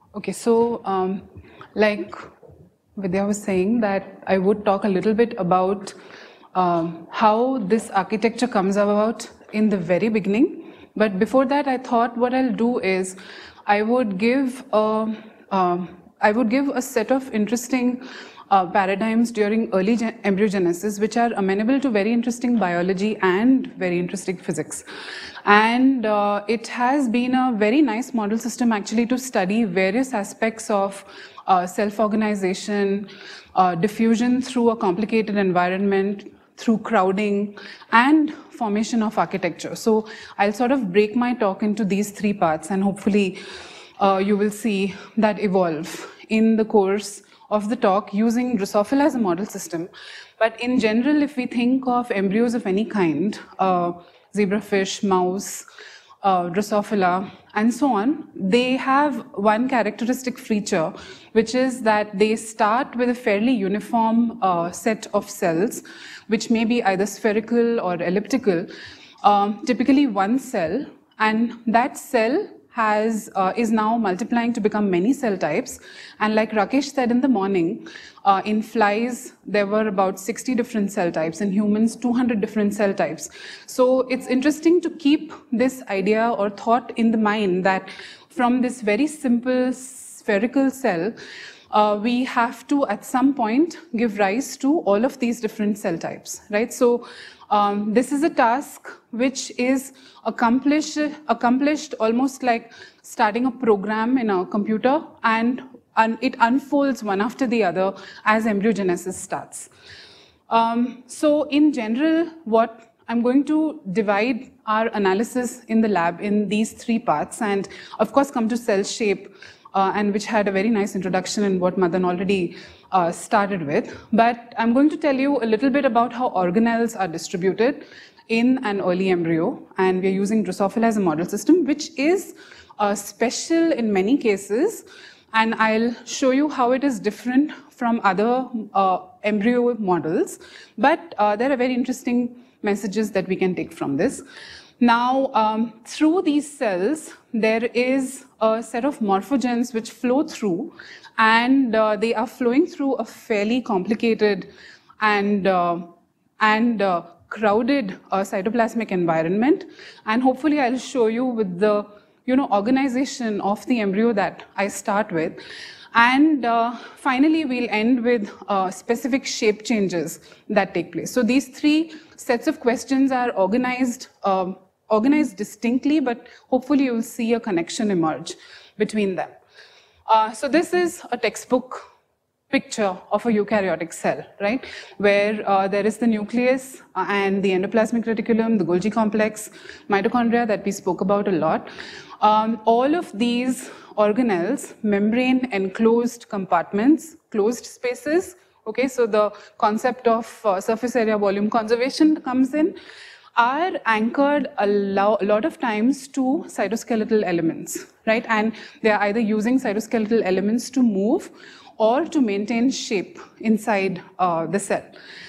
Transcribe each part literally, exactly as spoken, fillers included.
Okay, so um, like Vidya was saying, that I would talk a little bit about um, how this architecture comes about in the very beginning. But before that, I thought what I'll do is I would give a, um, I would give a set of interesting uh, paradigms during early embryogenesis, which are amenable to very interesting biology and very interesting physics. And uh, it has been a very nice model system actually to study various aspects of uh, self-organization, uh, diffusion through a complicated environment, through crowding, and formation of architecture. So I'll sort of break my talk into these three parts, and hopefully uh, you will see that evolve in the course of the talk using Drosophila as a model system. But in general, if we think of embryos of any kind, uh, zebrafish, mouse, uh, Drosophila, and so on, they have one characteristic feature, which is that they start with a fairly uniform uh, set of cells, which may be either spherical or elliptical, um, typically one cell, and that cell has, uh, is now multiplying to become many cell types. And like Rakesh said in the morning, uh, in flies, there were about sixty different cell types. In humans, two hundred different cell types. So it's interesting to keep this idea or thought in the mind that from this very simple spherical cell, uh, we have to, at some point, give rise to all of these different cell types, right? So Um, this is a task which is accomplished, accomplished almost like starting a program in a computer, and, and it unfolds one after the other as embryogenesis starts. Um, so in general, what I'm going to divide our analysis in the lab in these three parts, and of course come to cell shape, uh, and which had a very nice introduction in what Madan already Uh, started with. But I'm going to tell you a little bit about how organelles are distributed in an early embryo, and we're using Drosophila as a model system, which is uh, special in many cases, and I'll show you how it is different from other uh, embryo models. But uh, there are very interesting messages that we can take from this. Now, um, through these cells, there is a set of morphogens which flow through, and uh, they are flowing through a fairly complicated and, uh, and uh, crowded uh, cytoplasmic environment. And hopefully I'll show you with the you know, organization of the embryo that I start with. And uh, finally, we'll end with uh, specific shape changes that take place. So these three sets of questions are organized, um, organized distinctly, but hopefully you'll see a connection emerge between them. Uh, so this is a textbook picture of a eukaryotic cell, right? Where uh, there is the nucleus uh, and the endoplasmic reticulum, the Golgi complex, mitochondria that we spoke about a lot. Um, all of these organelles, membrane enclosed compartments, closed spaces, okay? So the concept of uh, surface area volume conservation comes in, are anchored a, lo a lot of times to cytoskeletal elements, right? And they are either using cytoskeletal elements to move or to maintain shape inside uh, the cell.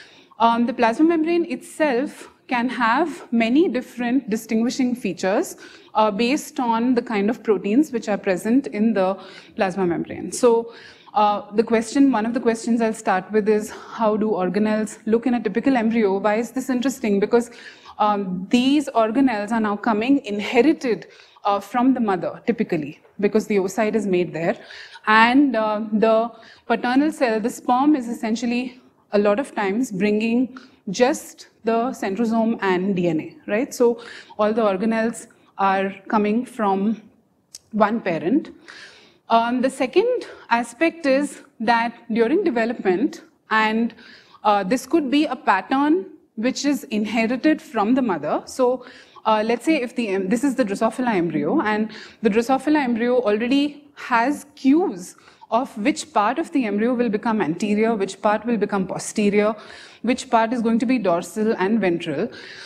Um, the plasma membrane itself can have many different distinguishing features uh, based on the kind of proteins which are present in the plasma membrane. So uh, the question, one of the questions I'll start with is, how do organelles look in a typical embryo? Why is this interesting? Because Um, these organelles are now coming inherited uh, from the mother, typically, because the oocyte is made there. And uh, the paternal cell, the sperm, is essentially, a lot of times, bringing just the centrosome and D N A, right? So all the organelles are coming from one parent. Um, the second aspect is that during development, and uh, this could be a pattern which is inherited from the mother. So uh, let's say if the, this is the Drosophila embryo, and the Drosophila embryo already has cues of which part of the embryo will become anterior, which part will become posterior, which part is going to be dorsal and ventral.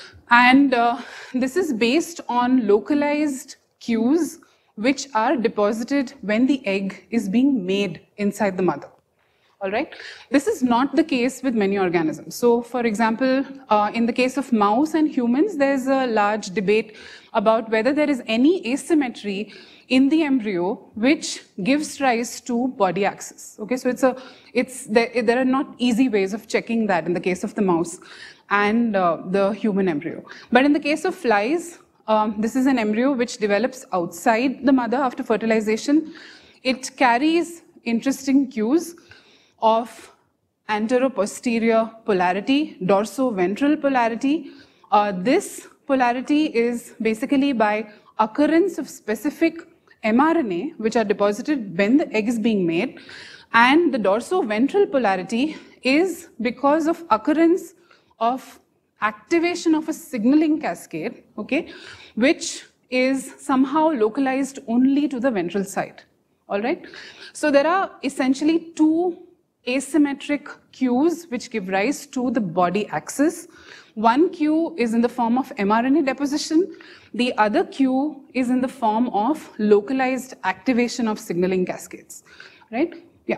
And uh, this is based on localized cues which are deposited when the egg is being made inside the mother. All right. This is not the case with many organisms. So, for example, uh, in the case of mouse and humans, there's a large debate about whether there is any asymmetry in the embryo which gives rise to body axis. Okay, so it's a, it's there, there are not easy ways of checking that in the case of the mouse and uh, the human embryo. But in the case of flies, um, this is an embryo which develops outside the mother after fertilization. It carries interesting cues of antero-posterior polarity, dorso-ventral polarity. Uh, this polarity is basically by occurrence of specific mRNA, which are deposited when the egg is being made. And the dorso-ventral polarity is because of occurrence of activation of a signaling cascade, okay, which is somehow localized only to the ventral side. All right. So there are essentially two asymmetric cues which give rise to the body axis. One cue is in the form of mRNA deposition. The other cue is in the form of localized activation of signaling cascades. Right? Yeah.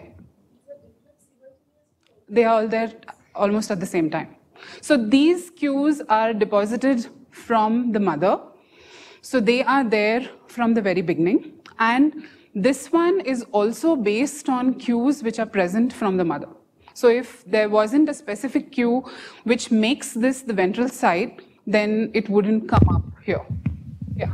They are all there almost at the same time. So these cues are deposited from the mother. So they are there from the very beginning. And this one is also based on cues which are present from the mother. So if there wasn't a specific cue which makes this the ventral side, then it wouldn't come up here. Yeah.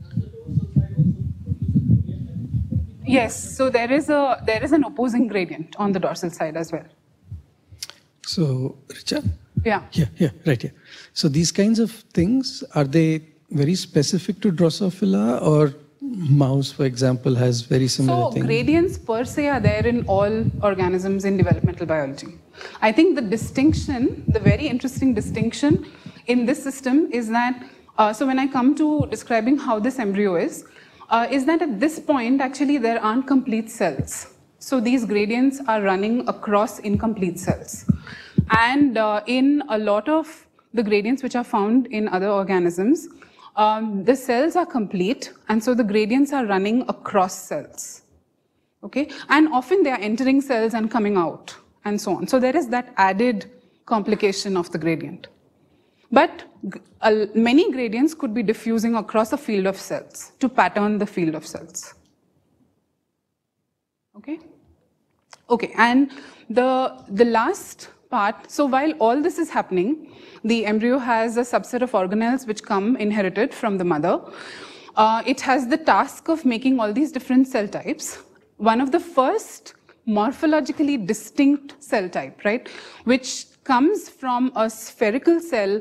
Yes, so there is a there is an opposing gradient on the dorsal side as well. So, Richa? Yeah. Yeah, yeah, right here. So these kinds of things, are they very specific to Drosophila, or mouse, for example, has very similar so things? So gradients per se are there in all organisms in developmental biology. I think the distinction, the very interesting distinction in this system is that, uh, so when I come to describing how this embryo is, uh, is that at this point, actually, there aren't complete cells. So these gradients are running across incomplete cells. And uh, in a lot of the gradients which are found in other organisms, Um, the cells are complete, and so the gradients are running across cells, okay? And often they are entering cells and coming out, and so on. So there is that added complication of the gradient. But uh, many gradients could be diffusing across a field of cells to pattern the field of cells, okay? Okay, and the, the last part, so while all this is happening, the embryo has a subset of organelles which come inherited from the mother. Uh, it has the task of making all these different cell types. One of the first morphologically distinct cell type, right, which comes from a spherical cell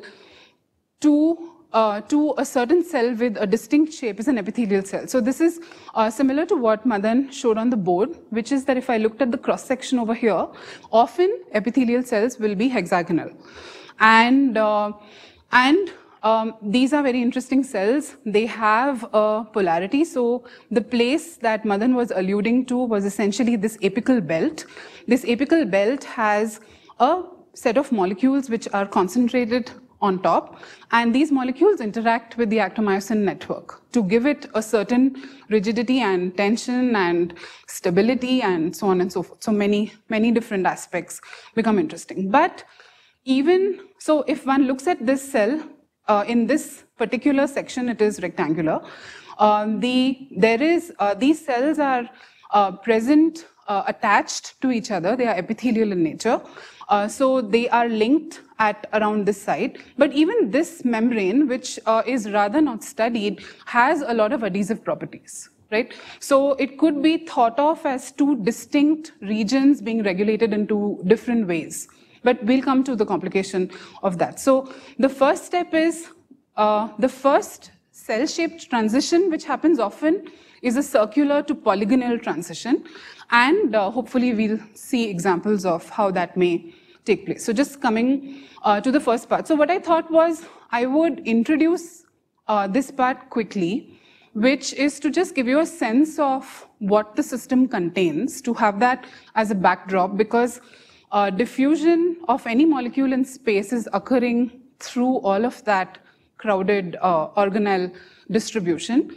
to, uh, to a certain cell with a distinct shape is an epithelial cell. So this is uh, similar to what Madan showed on the board, which is that if I looked at the cross-section over here, often epithelial cells will be hexagonal. And, uh, and um, these are very interesting cells. They have a polarity. So the place that Madan was alluding to was essentially this apical belt. This apical belt has a set of molecules which are concentrated on top, and these molecules interact with the actomyosin network to give it a certain rigidity and tension and stability and so on and so forth. So many, many different aspects become interesting. But even, so if one looks at this cell, uh, in this particular section, it is rectangular. Um, the, there is, uh, these cells are uh, present, uh, attached to each other. They are epithelial in nature. Uh, so they are linked at around this side. But even this membrane, which uh, is rather not studied, has a lot of adhesive properties, right? So it could be thought of as two distinct regions being regulated in two different ways. But we'll come to the complication of that. So the first step is uh, the first cell-shaped transition, which happens often, is a circular to polygonal transition. And uh, hopefully we'll see examples of how that may take place. So just coming uh, to the first part. So what I thought was I would introduce uh, this part quickly, which is to just give you a sense of what the system contains, to have that as a backdrop, because uh, diffusion of any molecule in space is occurring through all of that crowded uh, organelle distribution.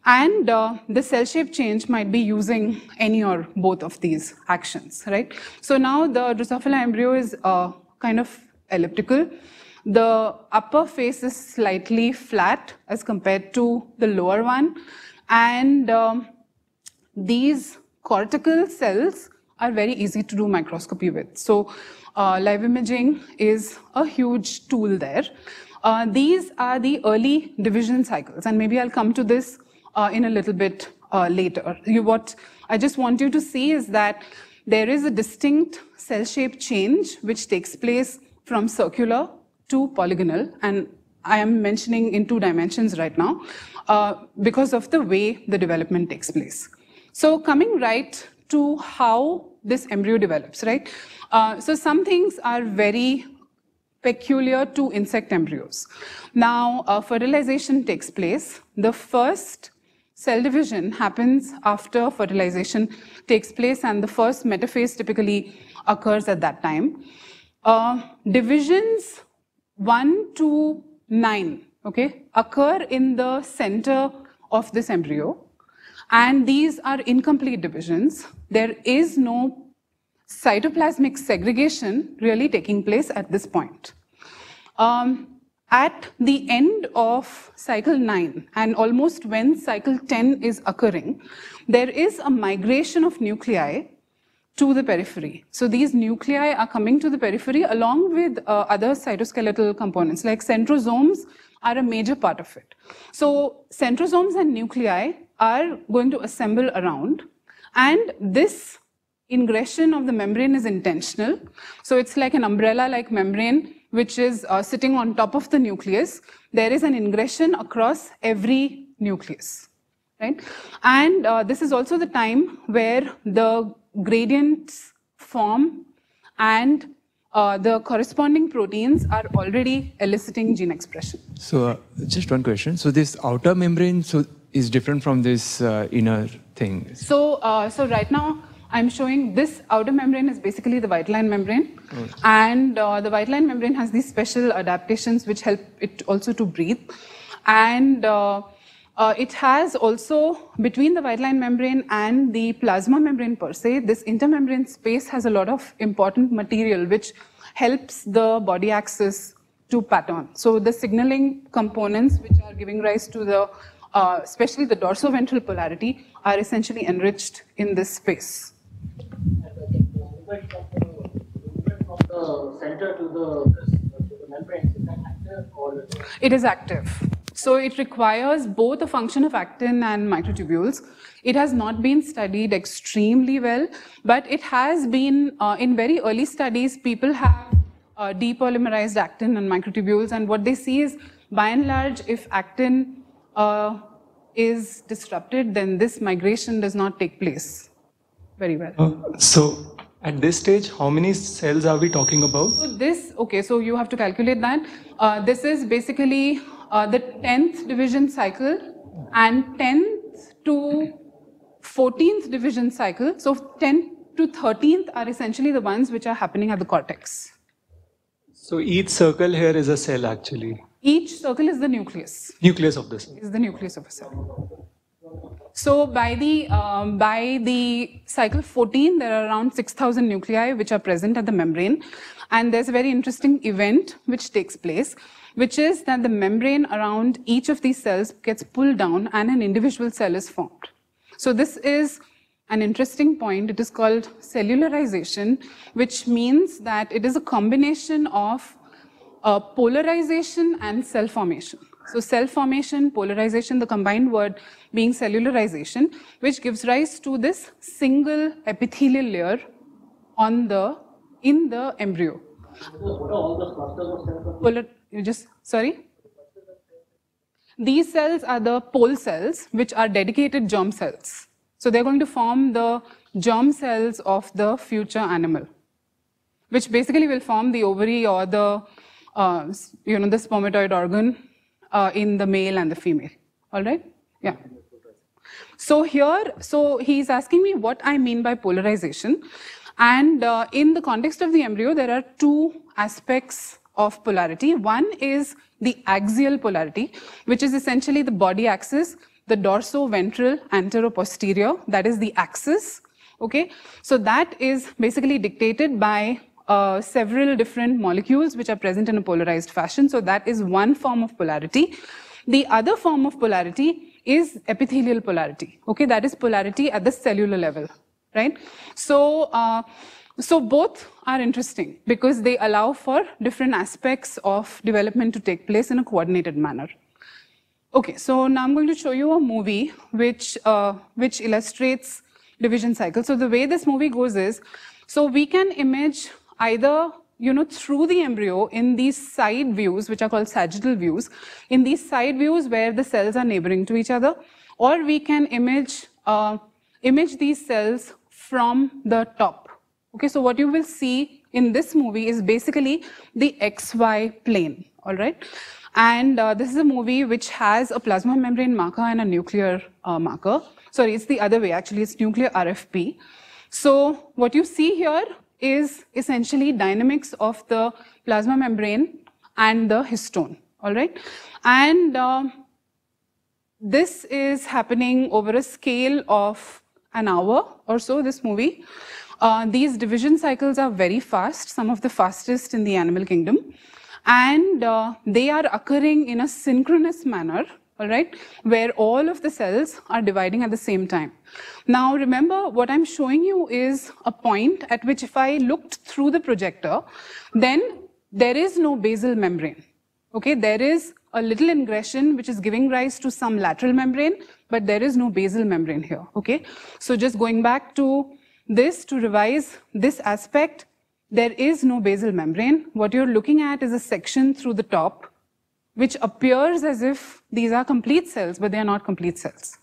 And uh, the cell shape change might be using any or both of these actions, right? So now the Drosophila embryo is uh, kind of elliptical. The upper face is slightly flat as compared to the lower one. And um, these cortical cells are very easy to do microscopy with. So uh, live imaging is a huge tool there. Uh, these are the early division cycles, and maybe I'll come to this uh, in a little bit uh, later. You, what I just want you to see is that there is a distinct cell shape change which takes place from circular to polygonal, and I am mentioning in two dimensions right now uh, because of the way the development takes place. So coming right to how this embryo develops, right? Uh, so some things are very peculiar to insect embryos. Now, uh, fertilization takes place. The first cell division happens after fertilization takes place, and the first metaphase typically occurs at that time. Uh, divisions one to nine, okay, occur in the center of this embryo, and these are incomplete divisions. There is no cytoplasmic segregation really taking place at this point. Um, at the end of cycle nine, and almost when cycle ten is occurring, there is a migration of nuclei to the periphery. So these nuclei are coming to the periphery along with uh, other cytoskeletal components, like centrosomes are a major part of it. So centrosomes and nuclei are going to assemble around, and this ingression of the membrane is intentional. So it's like an umbrella-like membrane which is uh, sitting on top of the nucleus. There is an ingression across every nucleus, right? And uh, this is also the time where the gradients form and uh, the corresponding proteins are already eliciting gene expression. So uh, just one question. So this outer membrane so is different from this uh, inner thing? So, uh, so right now, I'm showing this outer membrane is basically the white line membrane. Oh. And uh, the white line membrane has these special adaptations which help it also to breathe. And uh, uh, it has also, between the white line membrane and the plasma membrane per se, this intermembrane space has a lot of important material which helps the body axis to pattern. So the signaling components which are giving rise to the, uh, especially the dorsoventral polarity, are essentially enriched in this space. Movement from the, movement from the center to the, to the membrane, is that active or? It is active. So it requires both a function of actin and microtubules. It has not been studied extremely well, but it has been, uh, in very early studies, people have uh, depolymerized actin and microtubules, and what they see is, by and large, if actin uh, is disrupted, then this migration does not take place very well. Uh, so at this stage, how many cells are we talking about? So this, okay, so you have to calculate that. Uh, this is basically uh, the tenth division cycle and tenth to fourteenth division cycle. So tenth to thirteenth are essentially the ones which are happening at the cortex. So each circle here is a cell actually? Each circle is the nucleus. Nucleus of the cell. Is the nucleus of a cell. So by the, um, by the cycle fourteen, there are around six thousand nuclei which are present at the membrane. And there's a very interesting event which takes place, which is that the membrane around each of these cells gets pulled down and an individual cell is formed. So this is an interesting point. It is called cellularization, which means that it is a combination of uh, polarization and cell formation. So cell formation, polarization, the combined word being cellularization, which gives rise to this single epithelial layer on the, in the embryo. What are all the clusters of cells? Polar, you just, sorry? These cells are the pole cells, which are dedicated germ cells. So they're going to form the germ cells of the future animal, which basically will form the ovary or the, uh, you know, the spermatoid organ uh, in the male and the female. All right? Yeah. So here, so he's asking me what I mean by polarization. And uh, in the context of the embryo, there are two aspects of polarity. One is the axial polarity, which is essentially the body axis the dorsoventral anteroposterior, that is the axis. Okay, so that is basically dictated by uh, several different molecules which are present in a polarized fashion. So that is one form of polarity. The other form of polarity is epithelial polarity. Okay, that is polarity at the cellular level, right? So, uh, so both are interesting because they allow for different aspects of development to take place in a coordinated manner. Okay, so now I'm going to show you a movie which, uh, which illustrates division cycle. So the way this movie goes is, so we can image either, you know, through the embryo in these side views, which are called sagittal views, in these side views where the cells are neighboring to each other, or we can image, uh, image these cells from the top. Okay, so what you will see in this movie is basically the X Y plane, all right? And uh, this is a movie which has a plasma membrane marker and a nuclear uh, marker. Sorry, it's the other way, actually, it's nuclear R F P. So what you see here is essentially dynamics of the plasma membrane and the histone, all right? And uh, this is happening over a scale of an hour or so, this movie. Uh, these division cycles are very fast, some of the fastest in the animal kingdom. And uh, they are occurring in a synchronous manner, all right, where all of the cells are dividing at the same time. Now, remember, what I'm showing you is a point at which if I looked through the projector, then there is no basal membrane, okay? There is a little ingression which is giving rise to some lateral membrane, but there is no basal membrane here, okay? So just going back to this to revise this aspect, there is no basal membrane. What you're looking at is a section through the top, which appears as if these are complete cells, but they are not complete cells.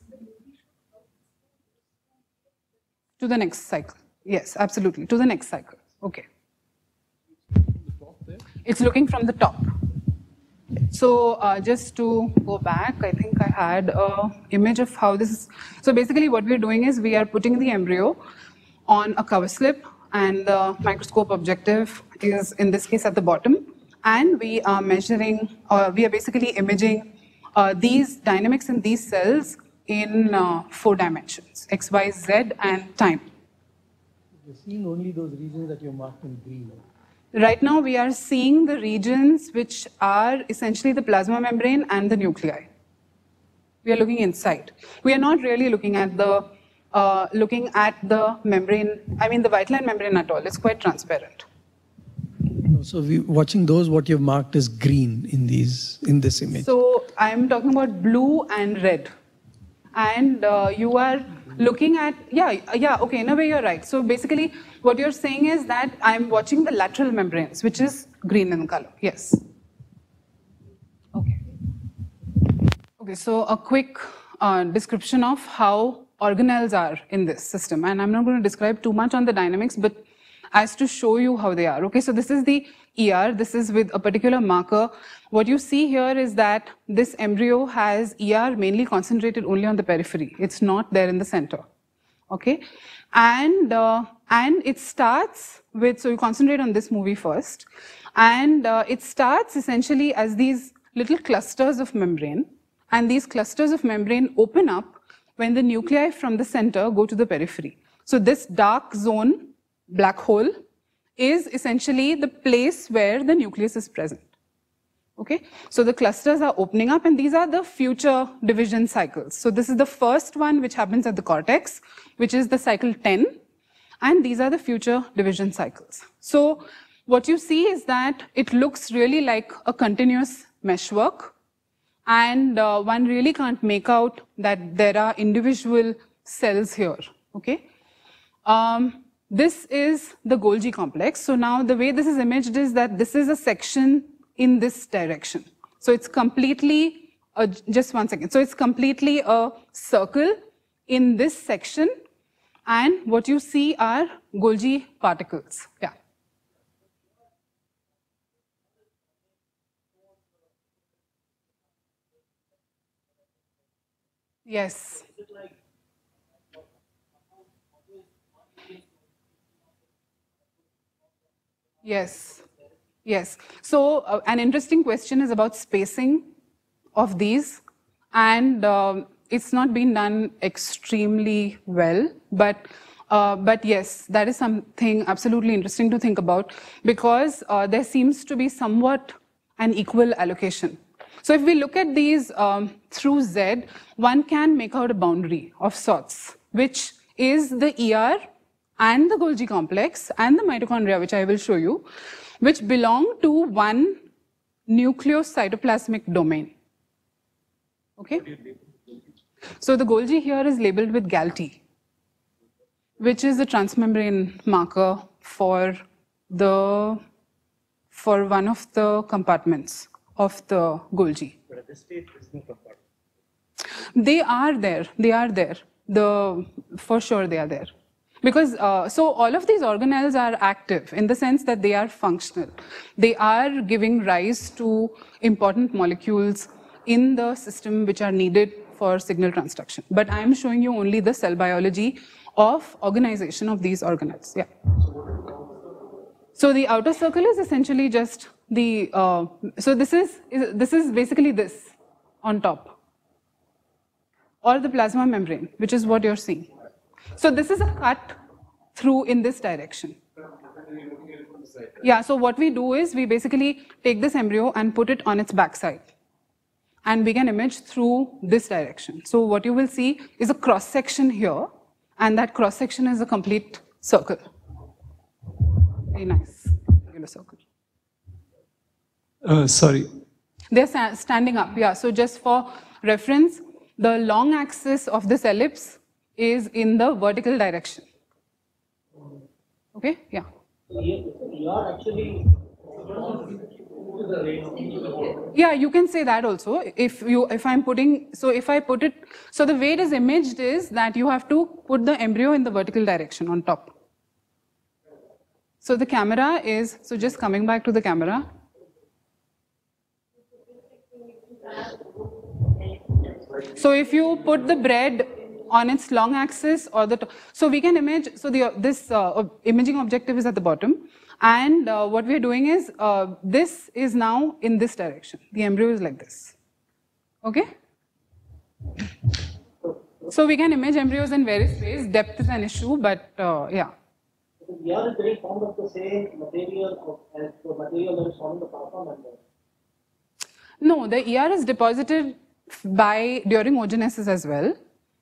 To the next cycle. Yes, absolutely. To the next cycle. Okay. It's looking from the top. So uh, just to go back, I think I had an image of how this is. So basically what we're doing is we are putting the embryo on a cover slip, and the microscope objective is in this case at the bottom. And we are measuring, uh, we are basically imaging uh, these dynamics in these cells in uh, four dimensions, X, Y, Z, and time. You're seeing only those regions that you're marked in green. Right now, we are seeing the regions which are essentially the plasma membrane and the nuclei. We are looking inside. We are not really looking at the uh, looking at the membrane, I mean the white line membrane at all. It's quite transparent. So we watching those, what you've marked is green in these in this image. So I'm talking about blue and red, and uh, you are looking at, yeah, yeah, okay, in a way you're right. So basically what you're saying is that I'm watching the lateral membranes, which is green in color, yes. Okay. Okay, so a quick uh, description of how organelles are in this system. And I'm not going to describe too much on the dynamics, but as to show you how they are. Okay, so this is the E R, this is with a particular marker. What you see here is that this embryo has E R mainly concentrated only on the periphery. It's not there in the center, okay? And, uh, and it starts with, so you concentrate on this movie first, and uh, it starts essentially as these little clusters of membrane, and these clusters of membrane open up when the nuclei from the center go to the periphery. So this dark zone, black hole, is essentially the place where the nucleus is present. Okay, so the clusters are opening up, and these are the future division cycles. So this is the first one which happens at the cortex, which is the cycle ten, and these are the future division cycles. So what you see is that it looks really like a continuous meshwork, and uh, one really can't make out that there are individual cells here. Okay. Um, This is the Golgi complex. So now the way this is imaged is that this is a section in this direction. So it's completely, a, just one second. So it's completely a circle in this section, and what you see are Golgi particles. Yeah. Yes. Yes, yes. So uh, an interesting question is about spacing of these, and uh, it's not been done extremely well, but uh, but yes, that is something absolutely interesting to think about, because uh, there seems to be somewhat an equal allocation. So if we look at these um, through Z, one can make out a boundary of sorts, which is the E R and the Golgi complex and the mitochondria, which I will show you, which belong to one nucleocytoplasmic domain. Okay? So the Golgi here is labeled with GALT, which is the transmembrane marker for the for one of the compartments of the Golgi. But at this stage, there's no compartment. They are there. They are there. The for sure they are there. Because uh, so all of these organelles are active in the sense that they are functional. They are giving rise to important molecules in the system which are needed for signal transduction. But I am showing you only the cell biology of organization of these organelles. Yeah. So the outer circle is essentially just the. Uh, so this is this is basically this on top, or the plasma membrane, which is what you're seeing. So this is a cut through in this direction. Yeah, so what we do is we basically take this embryo and put it on its backside. And we can image through this direction. So what you will see is a cross section here, and that cross section is a complete circle. Very nice, regular circle. Uh, sorry. They're standing up, yeah. So just for reference, the long axis of this ellipse is in the vertical direction. Okay, yeah. You are actually Yeah, you can say that also. If you, if I'm putting, so if I put it, so the way it is imaged is that you have to put the embryo in the vertical direction on top. So the camera is, so just coming back to the camera. So if you put the bread on its long axis or the, so we can image, so the, this uh, imaging objective is at the bottom. And uh, what we are doing is, uh, this is now in this direction. The embryo is like this. Okay? So we can image embryos in various ways. Depth is an issue, but uh, yeah. We are very fond of the same material of, as the material that is found in the plasma membrane. No, the E R is deposited by during oogenesis as well.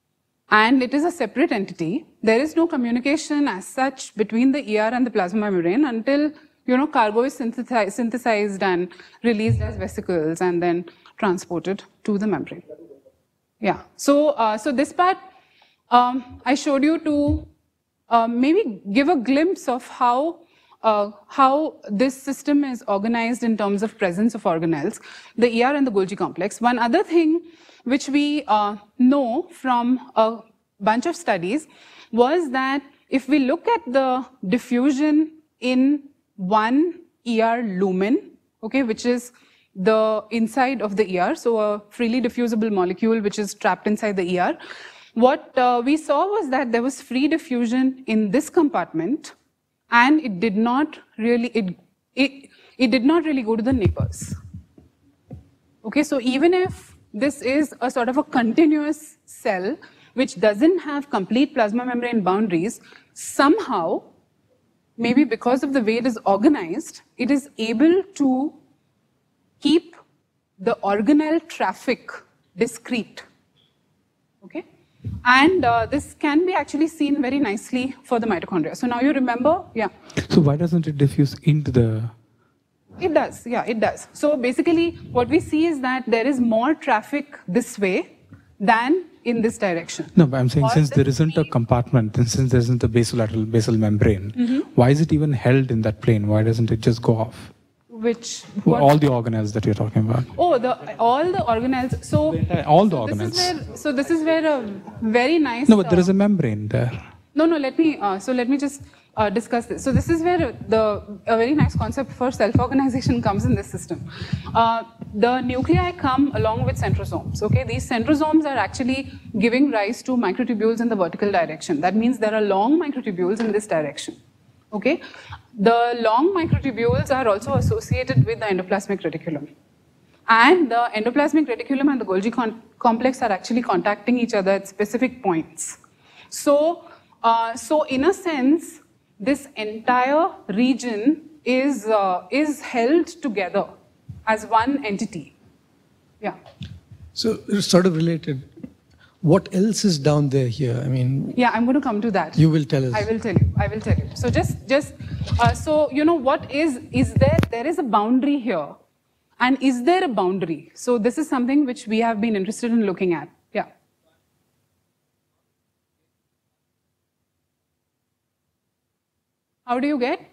And it is a separate entity. There is no communication as such between the E R and the plasma membrane until, you know, cargo is synthesized, synthesized and released as vesicles and then transported to the membrane. Yeah. So, uh, so this part um, I showed you to uh, maybe give a glimpse of how uh, how this system is organized in terms of presence of organelles, the E R and the Golgi complex. One other thing which we uh, know from a bunch of studies was that if we look at the diffusion in one E R lumen, okay, which is the inside of the E R, so a freely diffusible molecule which is trapped inside the E R, what uh, we saw was that there was free diffusion in this compartment, and it did not really, it, it, it did not really go to the neighbors. Okay, so even if this is a sort of a continuous cell which doesn't have complete plasma membrane boundaries, somehow, maybe because of the way it is organized, it is able to keep the organelle traffic discrete. Okay? And uh, this can be actually seen very nicely for the mitochondria. So now you remember, yeah. So why doesn't it diffuse into the... It does, yeah, it does. So basically, what we see is that there is more traffic this way than in this direction. No, but I'm saying or since there isn't a compartment, and since there isn't a basolateral basal membrane, mm-hmm. why is it even held in that plane? Why doesn't it just go off? Which? Well, all the organelles that you're talking about. Oh, the all the organelles. So the all the so organelles. This is where, so this is where a very nice. No, but there uh, is a membrane there. No, no. Let me. Uh, so let me just uh, discuss this. So this is where the a very nice concept for self-organization comes in this system. Uh, the nuclei come along with centrosomes. Okay, these centrosomes are actually giving rise to microtubules in the vertical direction. That means there are long microtubules in this direction. Okay, the long microtubules are also associated with the endoplasmic reticulum. And the endoplasmic reticulum and the Golgi complex are actually contacting each other at specific points. So, uh, so in a sense, this entire region is, uh, is held together as one entity. Yeah. So it's sort of related. What else is down there here? I mean, yeah, I'm going to come to that. You will tell us. I will tell you. I will tell you. So just, just, uh, so you know what is is there? There is a boundary here, and is there a boundary? So this is something which we have been interested in looking at. Yeah. How do you get?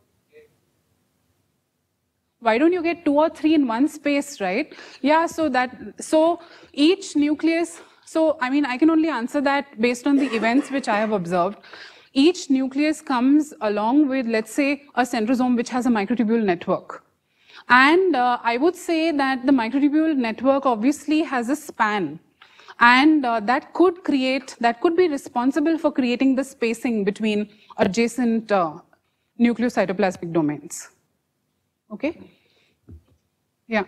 Why don't you get two or three in one space, right? Yeah. So that so each nucleus. So, I mean, I can only answer that based on the events which I have observed. Each nucleus comes along with, let's say, a centrosome which has a microtubule network. And uh, I would say that the microtubule network obviously has a span. And uh, that could create, that could be responsible for creating the spacing between adjacent uh, nucleocytoplasmic domains. Okay? Yeah.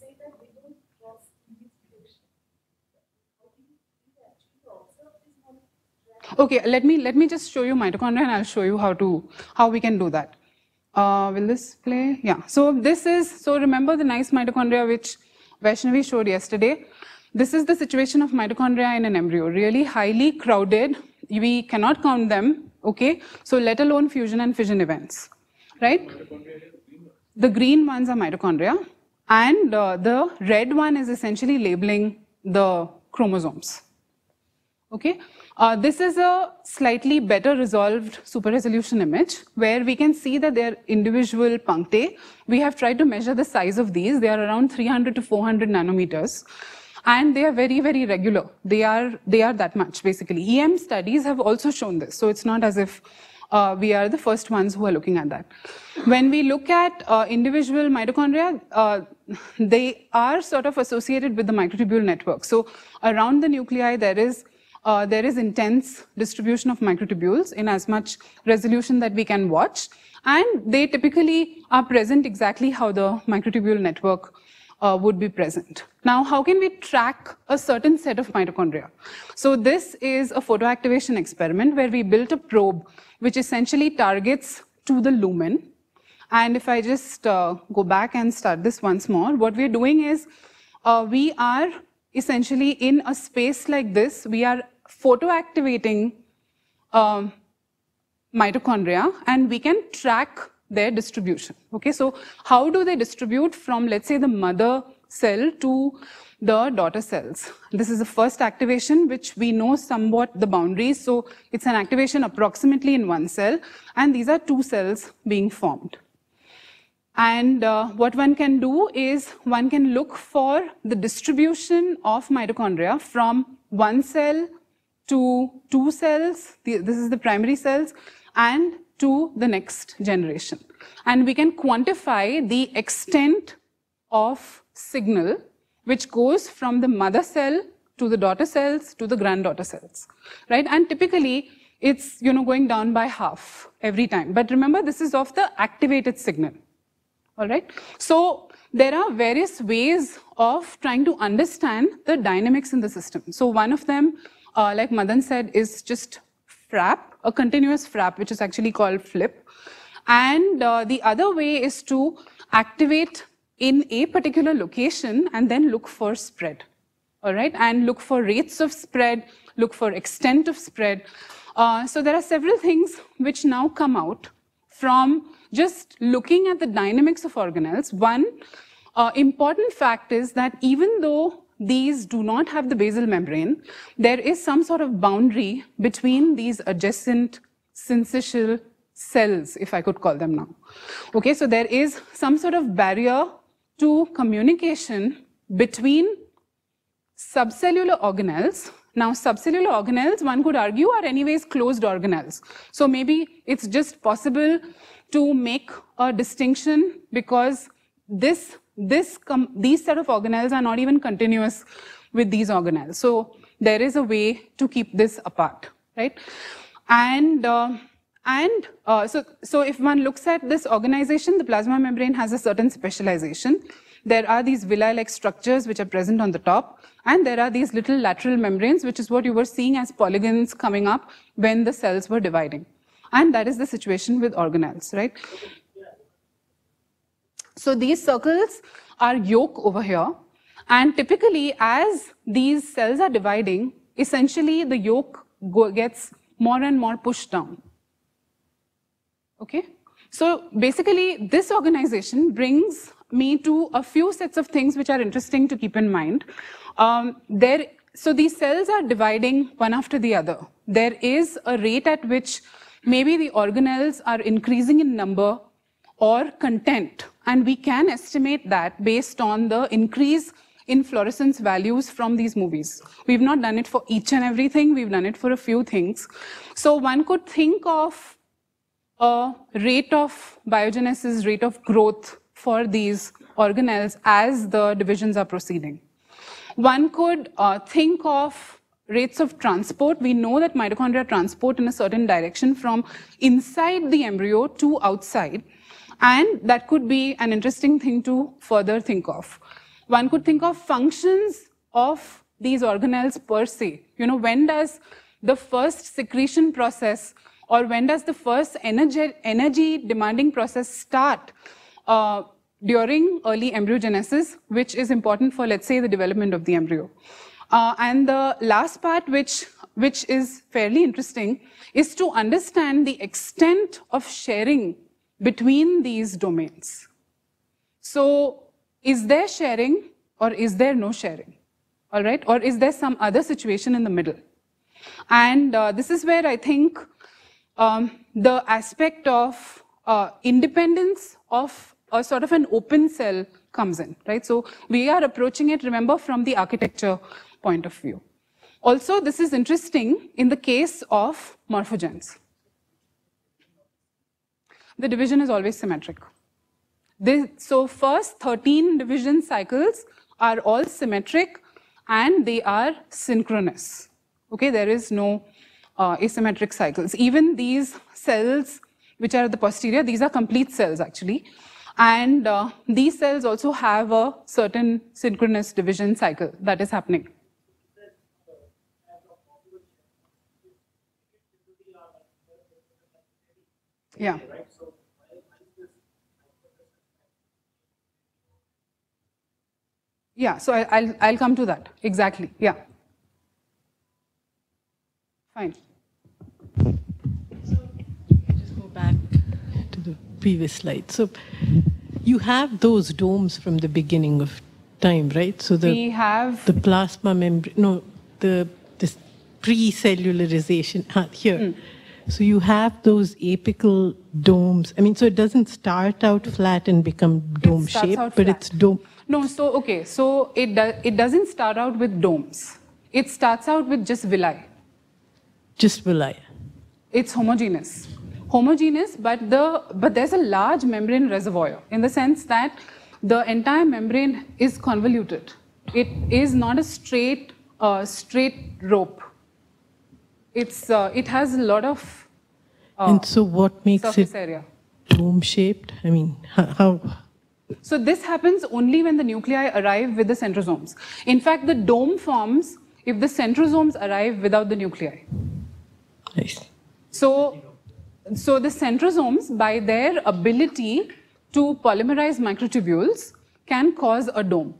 Okay, let me let me just show you mitochondria, and I'll show you how to how we can do that. Uh, will this play? Yeah. So this is so remember the nice mitochondria which Vaishnavi showed yesterday. This is the situation of mitochondria in an embryo. Really highly crowded. We cannot count them. Okay. So let alone fusion and fission events, right? The green ones are mitochondria, and uh, the red one is essentially labeling the chromosomes. Okay. Uh, this is a slightly better resolved super resolution image where we can see that they're individual punctae. We have tried to measure the size of these. They are around three hundred to four hundred nanometers. And they are very, very regular. They are, they are that much, basically. E M studies have also shown this. So it's not as if uh, we are the first ones who are looking at that. When we look at uh, individual mitochondria, uh, they are sort of associated with the microtubule network. So around the nuclei, there is Uh, there is intense distribution of microtubules in as much resolution that we can watch, and they typically are present exactly how the microtubule network uh, would be present. Now, how can we track a certain set of mitochondria? So this is a photoactivation experiment where we built a probe which essentially targets to the lumen. And if I just uh, go back and start this once more, what we're doing is uh, we are essentially in a space like this, we are photoactivating um, mitochondria, and we can track their distribution. Okay, so how do they distribute from, let's say, the mother cell to the daughter cells? This is the first activation, which we know somewhat the boundaries. So it's an activation approximately in one cell, and these are two cells being formed. And uh, what one can do is one can look for the distribution of mitochondria from one cell to two cells, this is the primary cells, and to the next generation. And we can quantify the extent of signal which goes from the mother cell to the daughter cells to the granddaughter cells, right? And typically it's, you know, going down by half every time. But remember, this is of the activated signal. All right. So there are various ways of trying to understand the dynamics in the system. So one of them, uh, like Madan said, is just frap, a continuous frap, which is actually called flip. And uh, the other way is to activate in a particular location and then look for spread. All right. And look for rates of spread, look for extent of spread. Uh, so there are several things which now come out from just looking at the dynamics of organelles. One uh, important fact is that even though these do not have the basal membrane, there is some sort of boundary between these adjacent syncytial cells, if I could call them now. Okay, so there is some sort of barrier to communication between subcellular organelles. Now, subcellular organelles, one could argue, are anyways closed organelles. So maybe it's just possible to make a distinction because this, this these set of organelles are not even continuous with these organelles. So there is a way to keep this apart, right? And, uh, and uh, so, so if one looks at this organization, the plasma membrane has a certain specialization. there are these villi-like structures which are present on the top, and there are these little lateral membranes, which is what you were seeing as polygons coming up when the cells were dividing. And that is the situation with organelles, right? So these circles are yolk over here, and typically as these cells are dividing, essentially the yolk go, gets more and more pushed down. Okay? So basically this organization brings me to a few sets of things which are interesting to keep in mind. Um, there, so these cells are dividing one after the other. There is a rate at which maybe the organelles are increasing in number or content, and we can estimate that based on the increase in fluorescence values from these movies. We've not done it for each and everything, we've done it for a few things. So one could think of a rate of biogenesis, rate of growth for these organelles as the divisions are proceeding. One could uh, think of rates of transport. We know that mitochondria transport in a certain direction from inside the embryo to outside, and that could be an interesting thing to further think of. One could think of functions of these organelles per se. You know, when does the first secretion process or when does the first energy, energy demanding process start uh, during early embryogenesis, which is important for, let's say, the development of the embryo. Uh, and the last part, which, which is fairly interesting, is to understand the extent of sharing between these domains. So, is there sharing or is there no sharing? All right, or is there some other situation in the middle? And uh, this is where I think um, the aspect of uh, independence of a sort of an open cell comes in, right? So we are approaching it, remember, from the architecture point of view. Also, this is interesting in the case of morphogens. The division is always symmetric. This, so first thirteen division cycles are all symmetric and they are synchronous. Okay, there is no uh, asymmetric cycles. Even these cells which are at the posterior, these are complete cells actually. And uh, these cells also have a certain synchronous division cycle that is happening. Yeah. Yeah, so I, I'll, I'll come to that. Exactly, yeah. Fine. So, just go back to the previous slide. So, you have those domes from the beginning of time, right? So the we have the plasma membrane, no, the this pre-cellularization uh, here. Mm. So you have those apical domes. I mean, so it doesn't start out flat and become dome shaped, but flat. It's dome. No, so okay, so it do, it doesn't start out with domes. It starts out with just villi. Just villi. It's homogeneous. Homogeneous, but the but there's a large membrane reservoir in the sense that the entire membrane is convoluted. It is not a straight uh, straight rope. It's uh, it has a lot of uh, and so what makes it area. Dome shaped? I mean, how, how? So this happens only when the nuclei arrive with the centrosomes. In fact, the dome forms if the centrosomes arrive without the nuclei. Nice. So, so the centrosomes, by their ability to polymerize microtubules, can cause a dome.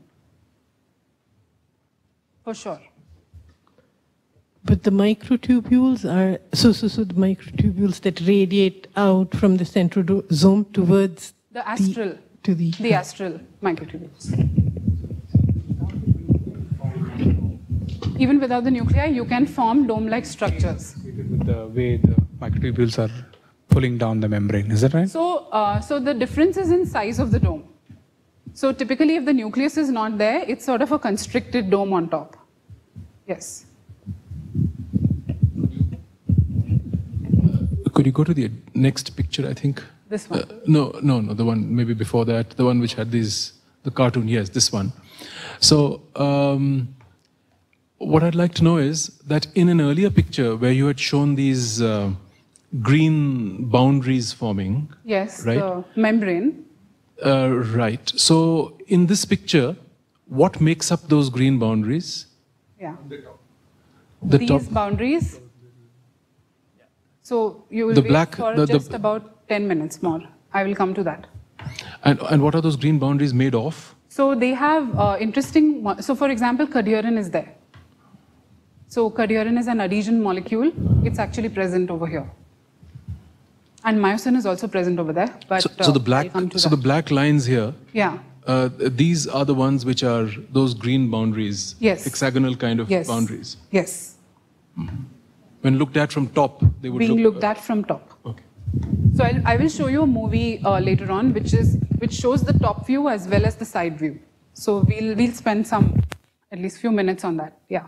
For sure. But the microtubules are, so, so, so the microtubules that radiate out from the centrosome towards the astral, the, to the, the astral microtubules. Even without the nuclei, you can form dome-like structures. With the way the microtubules are pulling down the membrane, is that right? So, uh, so the difference is in size of the dome. So typically, if the nucleus is not there, it's sort of a constricted dome on top. Yes. Could you go to the next picture, I think? This one? Uh, no, no, no, the one maybe before that, the one which had these, the cartoon, yes, this one. So, um, what I'd like to know is that in an earlier picture where you had shown these uh, green boundaries forming, yes, right? The membrane. Uh, right. So in this picture, what makes up those green boundaries? Yeah. The These top. boundaries. So you will The wait black- for the- the- just about ten minutes more. I will come to that. And, and what are those green boundaries made of? So they have uh, interesting, mo- so for example, cadherin is there. So cadherin is an adhesion molecule. It's actually present over here. And myosin is also present over there. But So, so the uh, black, I'll come to so that. the black lines here, Yeah. uh, these are the ones which are those green boundaries, Yes. hexagonal kind of Yes. boundaries. Yes. When looked at from top, they would Being look. looked at from top. Okay. So I'll, I will show you a movie uh, later on, which is which shows the top view as well as the side view. So we'll we'll spend some at least few minutes on that. Yeah.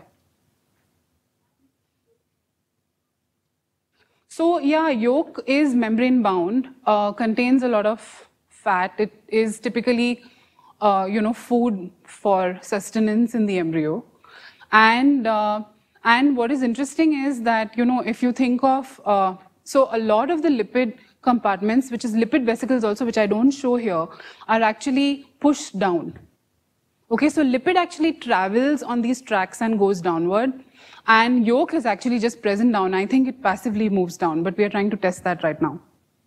So yeah, yolk is membrane bound, uh, contains a lot of fat. It is typically, uh, you know, food for sustenance in the embryo, and uh, and what is interesting is that, you know, if you think of uh, so a lot of the lipid compartments, which is lipid vesicles also, which I don't show here, are actually pushed down. Okay, so lipid actually travels on these tracks and goes downward, and yolk is actually just present down. I think it passively moves down, but we are trying to test that right now.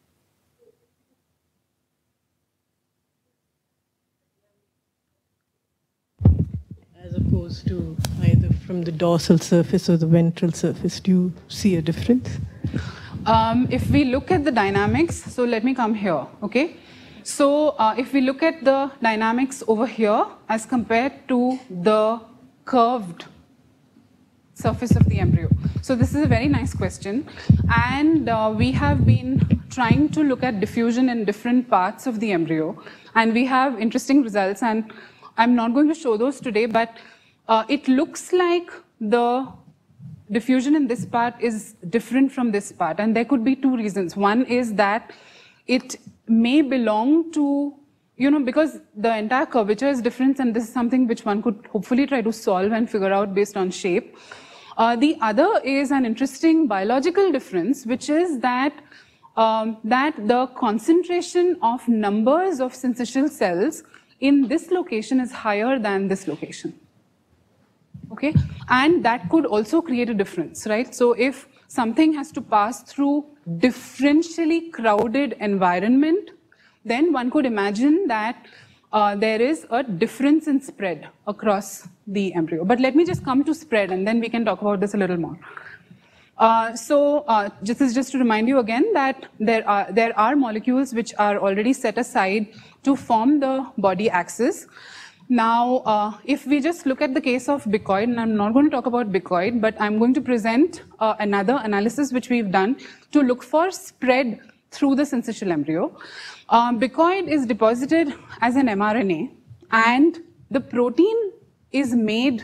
As opposed to either from the dorsal surface or the ventral surface, do you see a difference? Um, if we look at the dynamics, so let me come here, okay? So uh, if we look at the dynamics over here as compared to the curved surface of the embryo. So this is a very nice question. And uh, we have been trying to look at diffusion in different parts of the embryo. And we have interesting results. And I'm not going to show those today, but uh, it looks like the diffusion in this part is different from this part. And there could be two reasons. One is that it may belong to, you know, because the entire curvature is different, and this is something which one could hopefully try to solve and figure out based on shape. Uh, the other is an interesting biological difference, which is that, um, that the concentration of numbers of syncytial cells in this location is higher than this location. Okay, and that could also create a difference, right? So if something has to pass through differentially crowded environment, then one could imagine that uh, there is a difference in spread across the embryo. But let me just come to spread, and then we can talk about this a little more. Uh, so uh, this is just to remind you again that there are, there are molecules which are already set aside to form the body axis. Now, uh, if we just look at the case of bicoid, and I'm not going to talk about bicoid, but I'm going to present uh, another analysis which we've done to look for spread through the syncytial embryo. Uh, bicoid is deposited as an mRNA, and the protein is made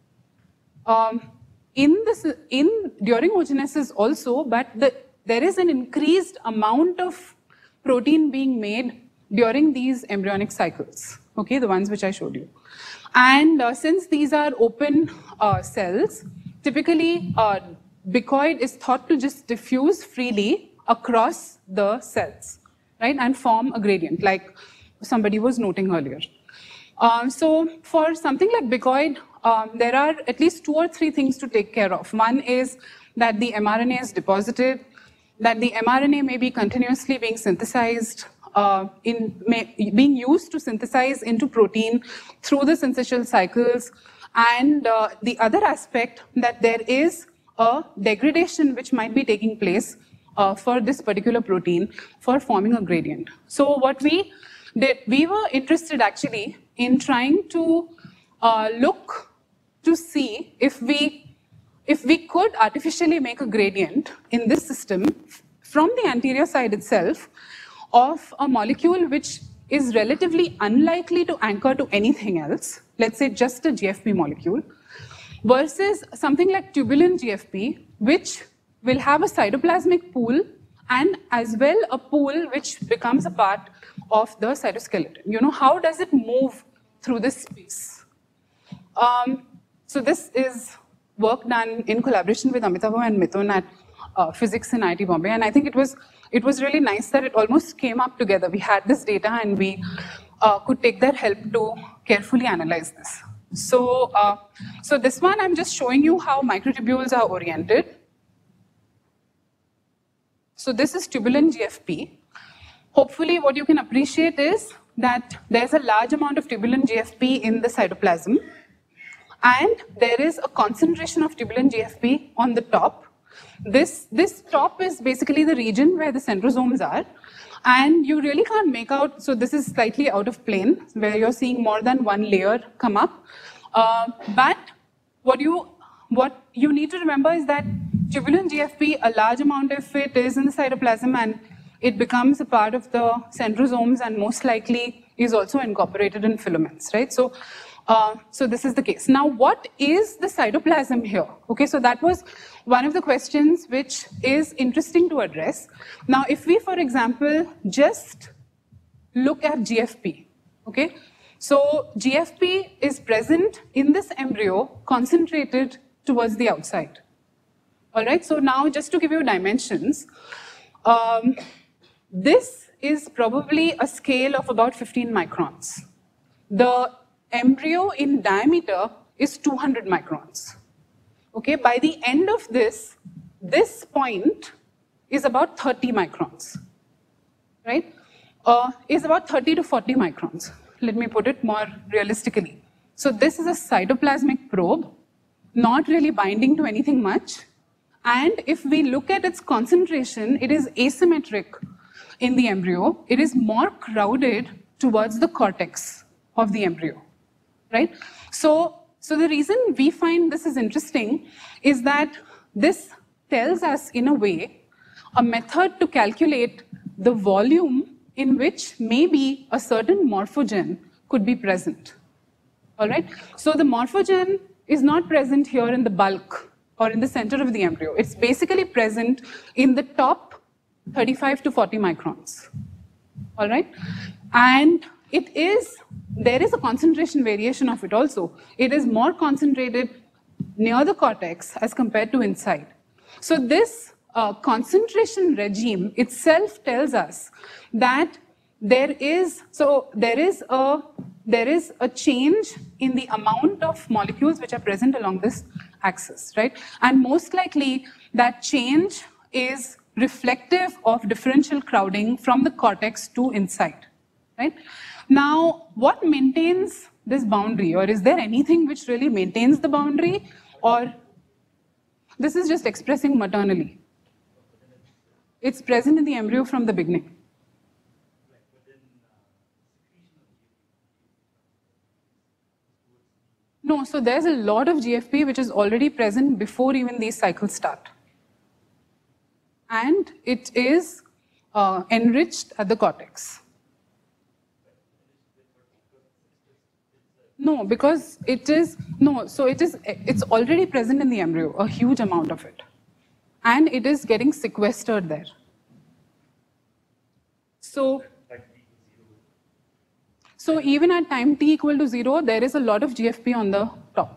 um, in this, in, during oogenesis also, but the, there is an increased amount of protein being made during these embryonic cycles. Okay, the ones which I showed you. And uh, since these are open uh, cells, typically uh, bicoid is thought to just diffuse freely across the cells, right, and form a gradient, like somebody was noting earlier. Uh, so for something like bicoid, um, there are at least two or three things to take care of. One is that the mRNA is deposited, that the mRNA may be continuously being synthesized, Uh, in may, being used to synthesize into protein through the syncytial cycles, and uh, the other aspect that there is a degradation which might be taking place uh, for this particular protein for forming a gradient. So what we did, we were interested actually in trying to uh, look to see if we, if we could artificially make a gradient in this system from the anterior side itself of a molecule which is relatively unlikely to anchor to anything else, let's say just a G F P molecule, versus something like tubulin G F P, which will have a cytoplasmic pool and as well a pool which becomes a part of the cytoskeleton. You know, how does it move through this space? Um, so this is work done in collaboration with Amitabh and Mithun at uh, Physics in I I T Bombay, and I think it was it was really nice that it almost came up together. We had this data and we uh, could take their help to carefully analyze this. So, uh, so this one, I'm just showing you how microtubules are oriented. So this is tubulin G F P. Hopefully what you can appreciate is that there's a large amount of tubulin G F P in the cytoplasm, and there is a concentration of tubulin G F P on the top. This, this top is basically the region where the centrosomes are, and you really can't make out, so this is slightly out of plane, where you're seeing more than one layer come up. Uh, but what you, what you need to remember is that tubulin G F P, a large amount of it is in the cytoplasm, and it becomes a part of the centrosomes and most likely is also incorporated in filaments, right? So, uh, so this is the case. Now, what is the cytoplasm here? Okay, so that was one of the questions which is interesting to address. Now, if we, for example, just look at G F P, okay? So G F P is present in this embryo, concentrated towards the outside. All right, so now just to give you dimensions, um, this is probably a scale of about fifteen microns. The embryo in diameter is two hundred microns. Okay, by the end of this, this point is about thirty microns, right? Uh, is about thirty to forty microns. Let me put it more realistically. So this is a cytoplasmic probe, not really binding to anything much. And if we look at its concentration, it is asymmetric in the embryo. It is more crowded towards the cortex of the embryo, right? So, so the reason we find this is interesting is that this tells us, in a way, a method to calculate the volume in which maybe a certain morphogen could be present, all right? So the morphogen is not present here in the bulk or in the center of the embryo. It's basically present in the top thirty-five to forty microns, all right? And it is, there is a concentration variation of it also. It is more concentrated near the cortex as compared to inside. So this uh, concentration regime itself tells us that there is, so there is a, there is a change in the amount of molecules which are present along this axis, right? And most likely that change is reflective of differential crowding from the cortex to inside, right? Now, what maintains this boundary, or is there anything which really maintains the boundary, or this is just expressing maternally? It's present in the embryo from the beginning. No, so there's a lot of G F P which is already present before even these cycles start. And it is uh, enriched at the cortex. No, because it is, no, so it is, it's already present in the embryo, a huge amount of it. And it is getting sequestered there. So, so even at time t equal to zero, there is a lot of G F P on the top.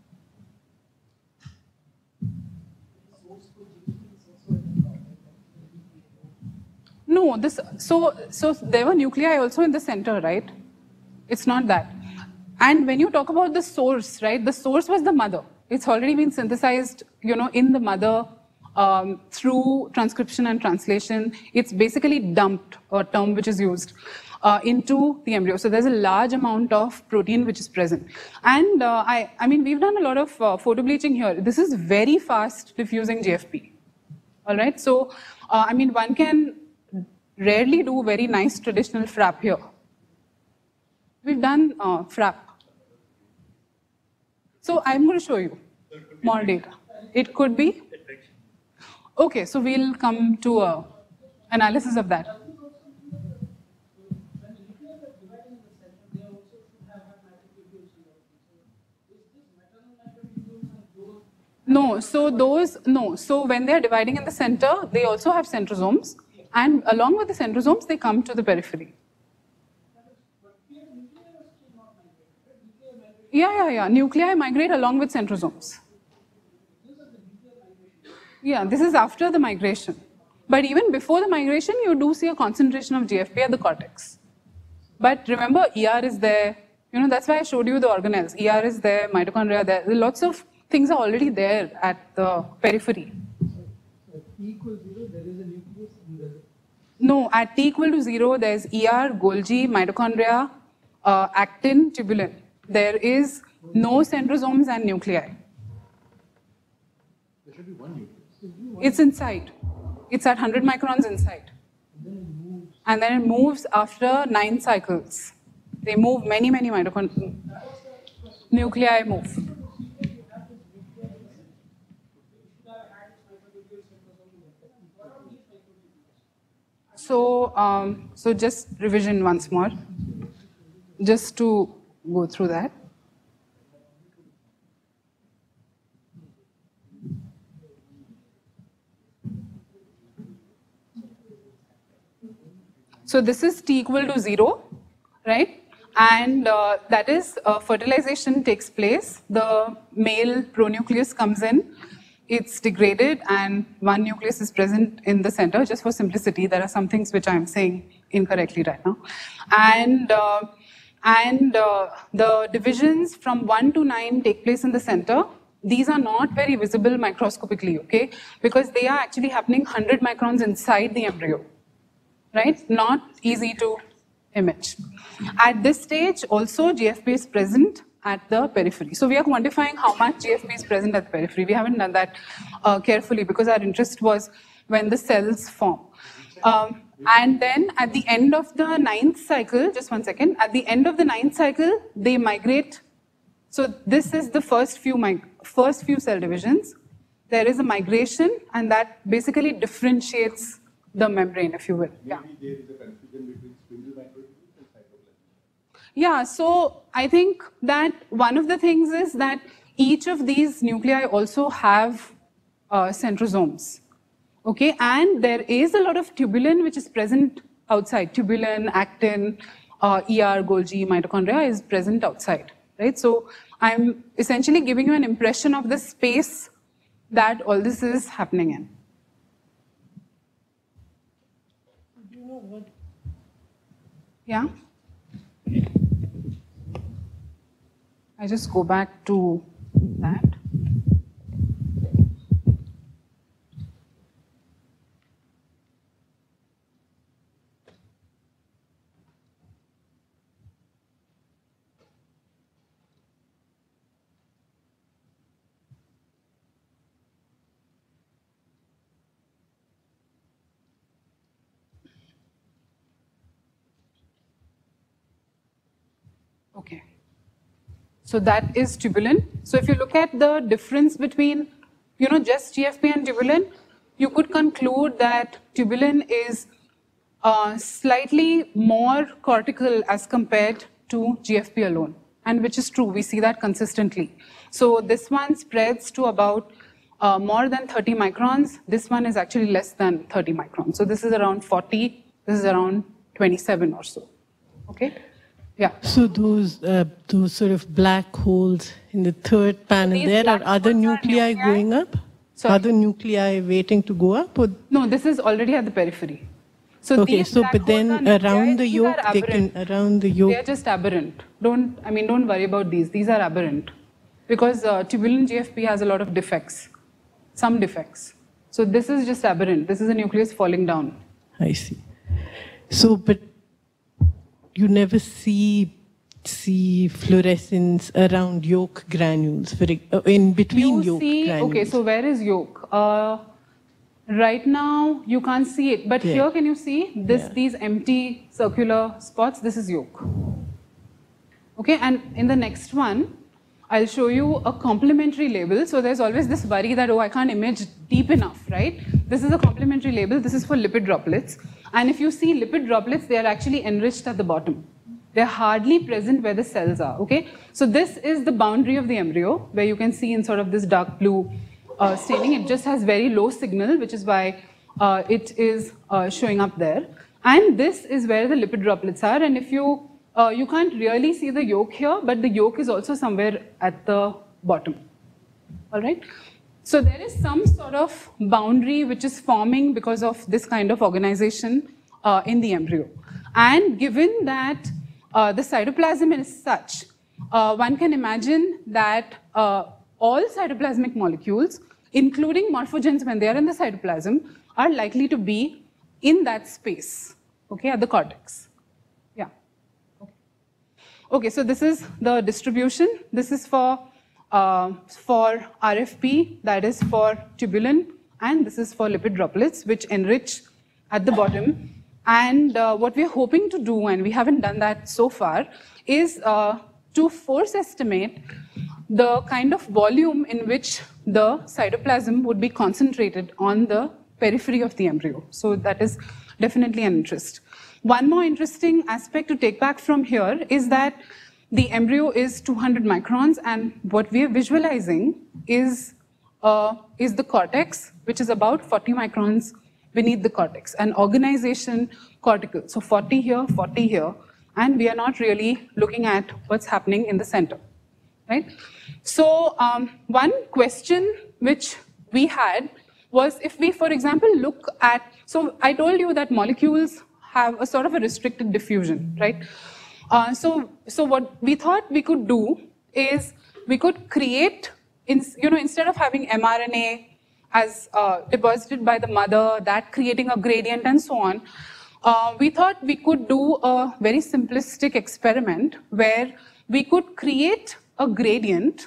No, this, so, so there were nuclei also in the center, right? It's not that. And when you talk about the source, right, the source was the mother. It's already been synthesized, you know, in the mother um, through transcription and translation. It's basically dumped, a term which is used, uh, into the embryo. So there's a large amount of protein which is present. And uh, I, I mean, we've done a lot of uh, photobleaching here. This is very fast diffusing G F P, all right? So, uh, I mean, one can rarely do very nice traditional frap here. We've done uh, frap. So I'm going to show you more data. It could be. Okay, so we'll come to a analysis of that. No, so those, no, so when they're dividing in the center, they also have centrosomes, and along with the centrosomes, they come to the periphery. Yeah, yeah, yeah. Nuclei migrate along with centrosomes. Yeah, this is after the migration. But even before the migration, you do see a concentration of G F P at the cortex. But remember, E R is there. You know, that's why I showed you the organelles. E R is there, mitochondria are there. Lots of things are already there at the periphery. At t equals zero, there is a nucleus in the... No, at t equal to zero, there's E R, Golgi, mitochondria, uh, actin, tubulin. There is no centrosomes and nuclei. There should be one nucleus. It's inside. It's at one hundred microns inside. And then it moves after nine cycles. They move many, many mitochondria. Nuclei move. So, um, so just revision once more, just to go through that. So this is t equal to zero, right? And uh, that is uh, fertilization takes place. The male pronucleus comes in. It's degraded, and one nucleus is present in the center. Just for simplicity, there are some things which I'm saying incorrectly right now. And, uh, and uh, the divisions from one to nine take place in the center. These are not very visible microscopically, okay? Because they are actually happening one hundred microns inside the embryo, right? Not easy to image. At this stage, also G F P is present at the periphery. So we are quantifying how much G F P is present at the periphery. We haven't done that uh, carefully because our interest was when the cells form. Um, and then at the end of the ninth cycle, just one second, at the end of the ninth cycle, they migrate. So this is the first few, first few cell divisions. There is a migration, and that basically differentiates the membrane, if you will. Yeah. Maybe there is a confusion between spindle microtubules and cytoplasm. Yeah, so I think that one of the things is that each of these nuclei also have uh, centrosomes, okay? And there is a lot of tubulin which is present outside. Tubulin, actin, uh, E R, Golgi, mitochondria is present outside, right? So I'm essentially giving you an impression of the space that all this is happening in. Yeah? I just go back to that. Okay. So that is tubulin. So if you look at the difference between, you know, just G F P and tubulin, you could conclude that tubulin is uh, slightly more cortical as compared to G F P alone, and which is true. We see that consistently. So this one spreads to about uh, more than thirty microns. This one is actually less than thirty microns. So this is around forty. This is around twenty-seven or so. Okay. Yeah. So those uh, those sort of black holes in the third panel, These there are black other holes are nuclei nuclei? going up? Sorry? Other nuclei waiting to go up? Or? No, this is already at the periphery. So Okay, these so black but holes then are nuclei. around the These yolk, are they can, aberrant. around the They yolk. are just aberrant. Don't, I mean, don't worry about these. These are aberrant. Because uh, tubulin G F P has a lot of defects, some defects. So this is just aberrant. This is a nucleus falling down. I see. So, but you never see see fluorescence around yolk granules, for, uh, in between You yolk see, granules. okay, so where is yolk? Uh, right now, you can't see it. But Yeah. here, can you see this? Yeah. These empty circular spots, this is yolk. Okay, and in the next one, I'll show you a complementary label. So there's always this worry that, oh, I can't image deep enough, right? This is a complementary label. This is for lipid droplets. And if you see lipid droplets, they are actually enriched at the bottom. They're hardly present where the cells are, okay? So this is the boundary of the embryo, where you can see in sort of this dark blue uh, staining. It just has very low signal, which is why uh, it is uh, showing up there. And this is where the lipid droplets are. And if you, uh, you can't really see the yolk here, but the yolk is also somewhere at the bottom, all right? So there is some sort of boundary which is forming because of this kind of organization uh, in the embryo. And given that uh, the cytoplasm is such, uh, one can imagine that uh, all cytoplasmic molecules, including morphogens when they are in the cytoplasm, are likely to be in that space, okay, at the cortex. Yeah. Okay, okay, so this is the distribution. This is for Uh, for R F P, that is for tubulin, and this is for lipid droplets, which enrich at the bottom. And uh, what we're hoping to do, and we haven't done that so far, is uh, to force estimate the kind of volume in which the cytoplasm would be concentrated on the periphery of the embryo. So that is definitely an interest. One more interesting aspect to take back from here is that the embryo is two hundred microns, and what we are visualizing is, uh, is the cortex, which is about forty microns beneath the cortex, an organization cortical. So forty here, forty here, and we are not really looking at what's happening in the center, right? So um, one question which we had was if we, for example, look at, so I told you that molecules have a sort of a restricted diffusion, right? Uh, so, so what we thought we could do is we could create, in, you know, instead of having m R N A as uh, deposited by the mother, that creating a gradient and so on, uh, we thought we could do a very simplistic experiment where we could create a gradient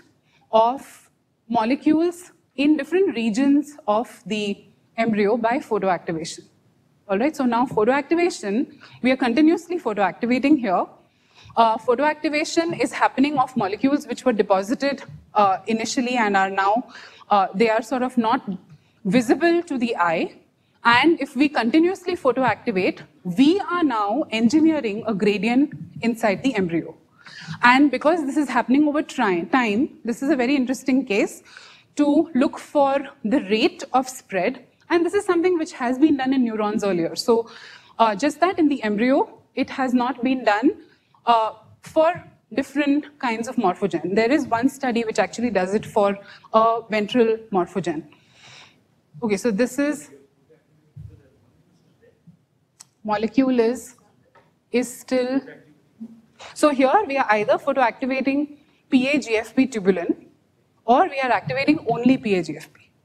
of molecules in different regions of the embryo by photoactivation. All right, so now photoactivation, we are continuously photoactivating here. Uh, photoactivation is happening of molecules which were deposited uh, initially and are now, uh, they are sort of not visible to the eye. And if we continuously photoactivate, we are now engineering a gradient inside the embryo. And because this is happening over time, this is a very interesting case to look for the rate of spread. And this is something which has been done in neurons earlier. So uh, just that in the embryo, it has not been done Uh, for different kinds of morphogen. There is one study which actually does it for a ventral morphogen. Okay, so this is, molecule is, is still, so here we are either photoactivating P A G F P tubulin or we are activating only P A G F P.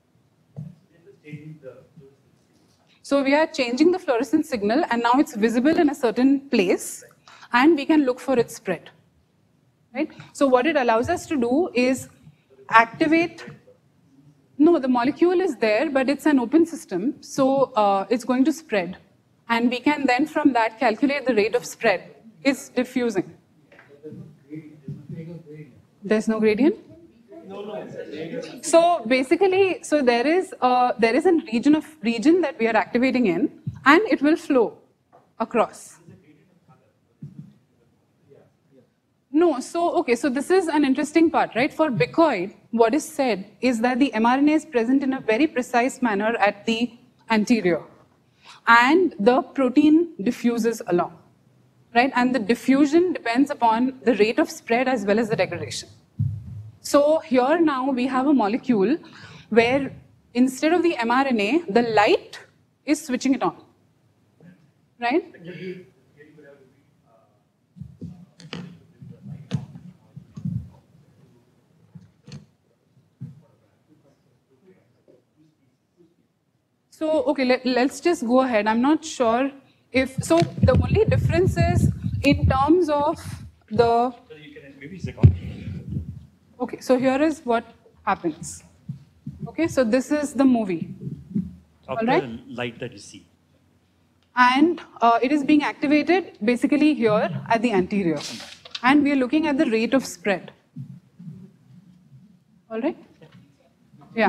So we are changing the fluorescence signal and now it's visible in a certain place, and we can look for its spread, right? So what it allows us to do is activate, no, the molecule is there, but it's an open system, so uh, it's going to spread. And we can then from that calculate the rate of spread. It's diffusing. There's no gradient? So basically, so there is, uh, there is a region of region that we are activating in, and it will flow across. No, so, okay, so this is an interesting part, right? For bicoid, what is said is that the mRNA is present in a very precise manner at the anterior, and the protein diffuses along, right? And the diffusion depends upon the rate of spread as well as the degradation. So here now we have a molecule where instead of the mRNA, the light is switching it on, right? So, okay, let, let's just go ahead. I'm not sure if, so the only difference is in terms of the, okay, so here is what happens. Okay, so this is the movie. Of all right? the light that you see. And uh, it is being activated basically here at the anterior. And we are looking at the rate of spread. All right? Yeah.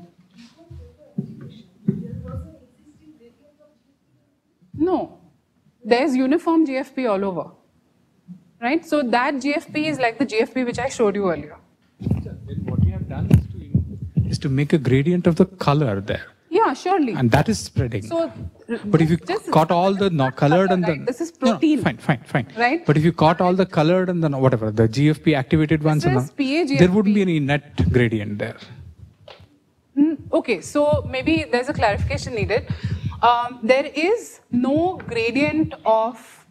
No, there's uniform G F P all over, right? So that G F P is like the G F P which I showed you earlier. Then what you have done is to, is to make a gradient of the color there. Yeah, surely. And that is spreading. So, but if you just caught all the no, colored and the... Right? This is protein. No, no, fine, fine, fine. Right? But if you caught all the colored and the whatever, the G F P activated ones, This and is P A G F P. there wouldn't be any net gradient there. Okay, so maybe there's a clarification needed. Um, there is no gradient of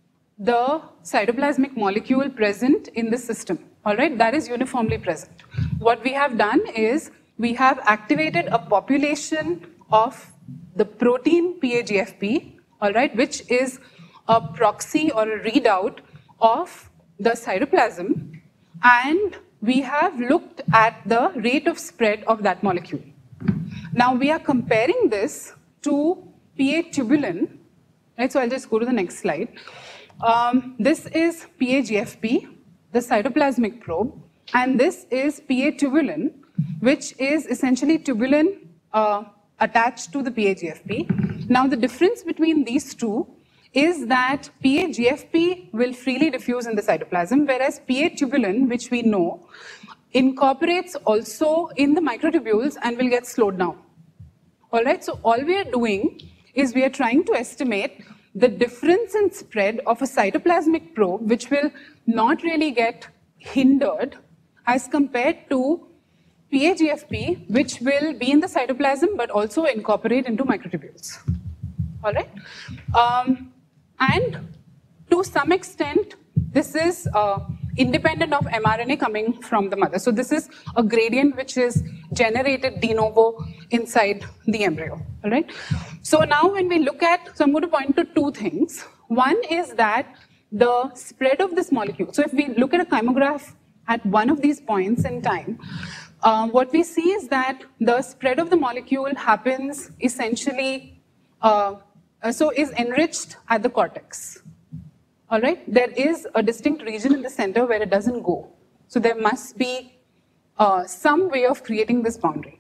the cytoplasmic molecule present in the system, all right? That is uniformly present. What we have done is we have activated a population of the protein P A G F P, all right, which is a proxy or a readout of the cytoplasm, and we have looked at the rate of spread of that molecule. Now we are comparing this to P A tubulin, right? So I'll just go to the next slide. Um, this is P A G F P, the cytoplasmic probe, and this is P A tubulin, which is essentially tubulin uh, attached to the P A G F P. Now the difference between these two is that P A G F P will freely diffuse in the cytoplasm, whereas P A tubulin, which we know, incorporates also in the microtubules and will get slowed down. All right, so all we are doing is we are trying to estimate the difference in spread of a cytoplasmic probe, which will not really get hindered as compared to P A G F P, which will be in the cytoplasm but also incorporate into microtubules. All right, um, and to some extent, this is uh, independent of mRNA coming from the mother. So this is a gradient which is generated de novo inside the embryo, all right? So now when we look at, so I'm going to point to two things. One is that the spread of this molecule, so if we look at a chymograph at one of these points in time, uh, what we see is that the spread of the molecule happens essentially, uh, so is enriched at the cortex. All right, there is a distinct region in the center where it doesn't go. So there must be uh, some way of creating this boundary.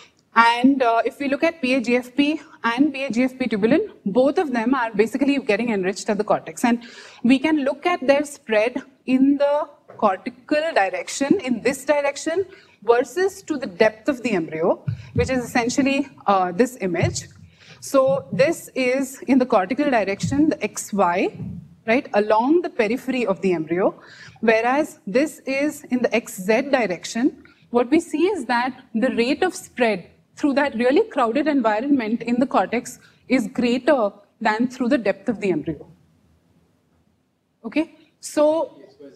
And uh, if we look at P A G F P and P A G F P tubulin, both of them are basically getting enriched at the cortex. And we can look at their spread in the cortical direction, in this direction, versus to the depth of the embryo, which is essentially uh, this image. So this is in the cortical direction, the X Y, right, along the periphery of the embryo, whereas this is in the X Z direction. What we see is that the rate of spread through that really crowded environment in the cortex is greater than through the depth of the embryo. Okay, so,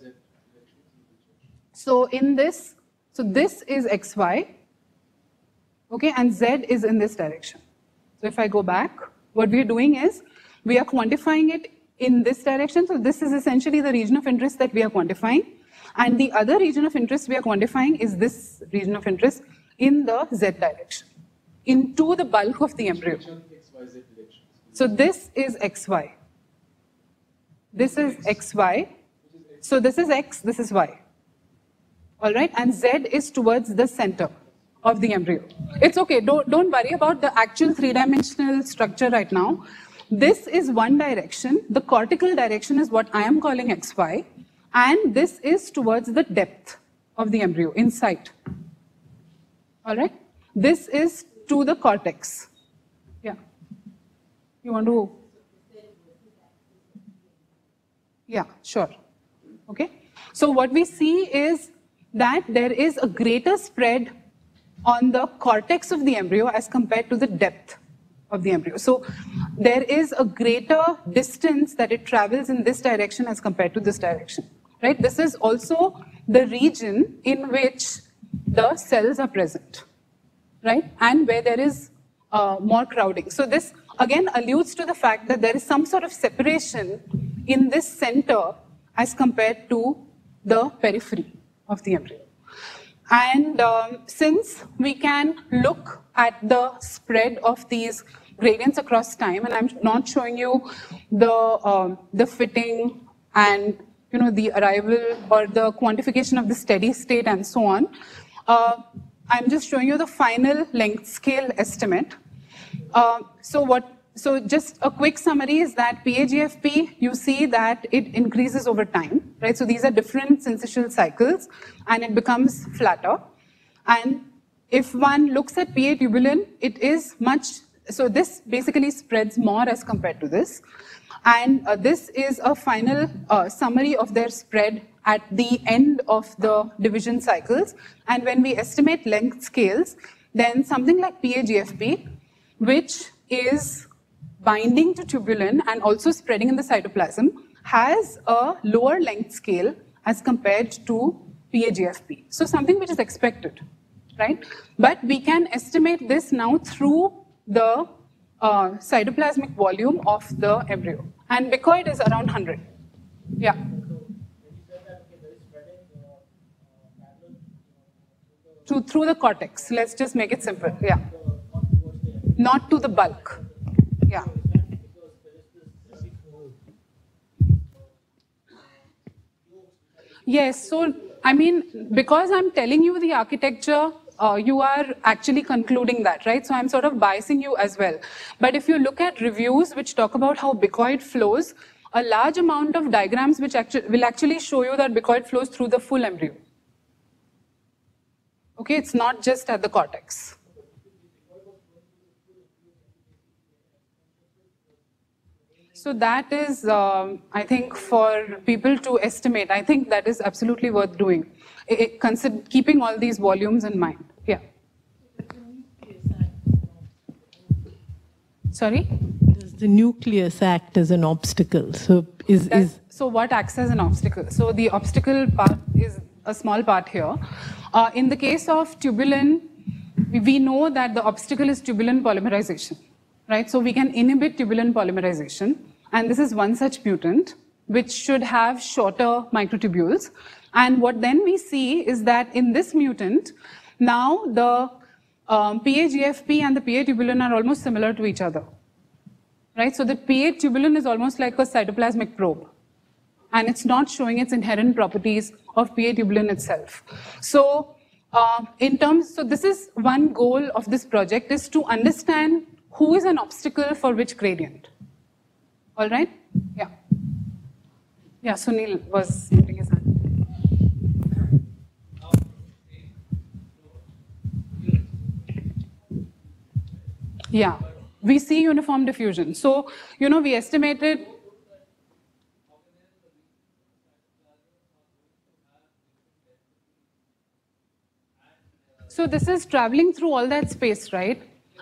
so in this, so this is X Y, okay, and Z is in this direction. So if I go back, what we are doing is we are quantifying it in this direction. So this is essentially the region of interest that we are quantifying. And the other region of interest we are quantifying is this region of interest in the Z direction, into the bulk of the embryo. So this is X Y. This is X Y. So this is X, this is Y. All right, and Z is towards the center of the embryo. It's okay, don't, don't worry about the actual three-dimensional structure right now. This is one direction. The cortical direction is what I am calling X Y, and this is towards the depth of the embryo, inside. All right? This is to the cortex. Yeah. You want to? Yeah, sure. Okay. So what we see is that there is a greater spread on the cortex of the embryo as compared to the depth of the embryo. So there is a greater distance that it travels in this direction as compared to this direction, right? This is also the region in which the cells are present, right? And where there is uh, more crowding. So this again alludes to the fact that there is some sort of separation in this center as compared to the periphery of the embryo. And um, since we can look at the spread of these gradients across time, and I'm not showing you the, um, the fitting and you know, the arrival or the quantification of the steady state and so on, uh, I'm just showing you the final length scale estimate. Uh, so what? So just a quick summary is that P A G F P, you see that it increases over time, right? So these are different syncytial cycles, and it becomes flatter. And if one looks at P A tubulin, it is much, so this basically spreads more as compared to this. And uh, this is a final uh, summary of their spread at the end of the division cycles. And when we estimate length scales, then something like P A G F P, which is binding to tubulin and also spreading in the cytoplasm, has a lower length scale as compared to P A G F P. So something which is expected, right? But we can estimate this now through the uh, cytoplasmic volume of the embryo. And bicoid is around one hundred. Yeah. To, through the cortex. Let's just make it simple. Yeah. Not to the bulk. Yeah. Yes, so I mean, because I'm telling you the architecture, uh, you are actually concluding that, right? So I'm sort of biasing you as well. But if you look at reviews which talk about how bicoid flows, a large amount of diagrams which actu- will actually show you that bicoid flows through the full embryo. Okay, it's not just at the cortex. So that is, um, I think, for people to estimate. I think that is absolutely worth doing, it, it, consider, keeping all these volumes in mind. Yeah. Sorry? Does the nucleus act as an obstacle? So is, is so what acts as an obstacle? So the obstacle part is a small part here. Uh, in the case of tubulin, we know that the obstacle is tubulin polymerization, right? So we can inhibit tubulin polymerization, and this is one such mutant which should have shorter microtubules. And what then we see is that in this mutant, now the um, P A G F P and the P A tubulin are almost similar to each other, right? So the P A tubulin is almost like a cytoplasmic probe, and it's not showing its inherent properties of P A tubulin itself. So uh, in terms, so this is one goal of this project, is to understand who is an obstacle for which gradient. All right? Yeah. Yeah, Sunil was putting his hand. Yeah, we see uniform diffusion. So, you know, we estimated. So this is traveling through all that space, right?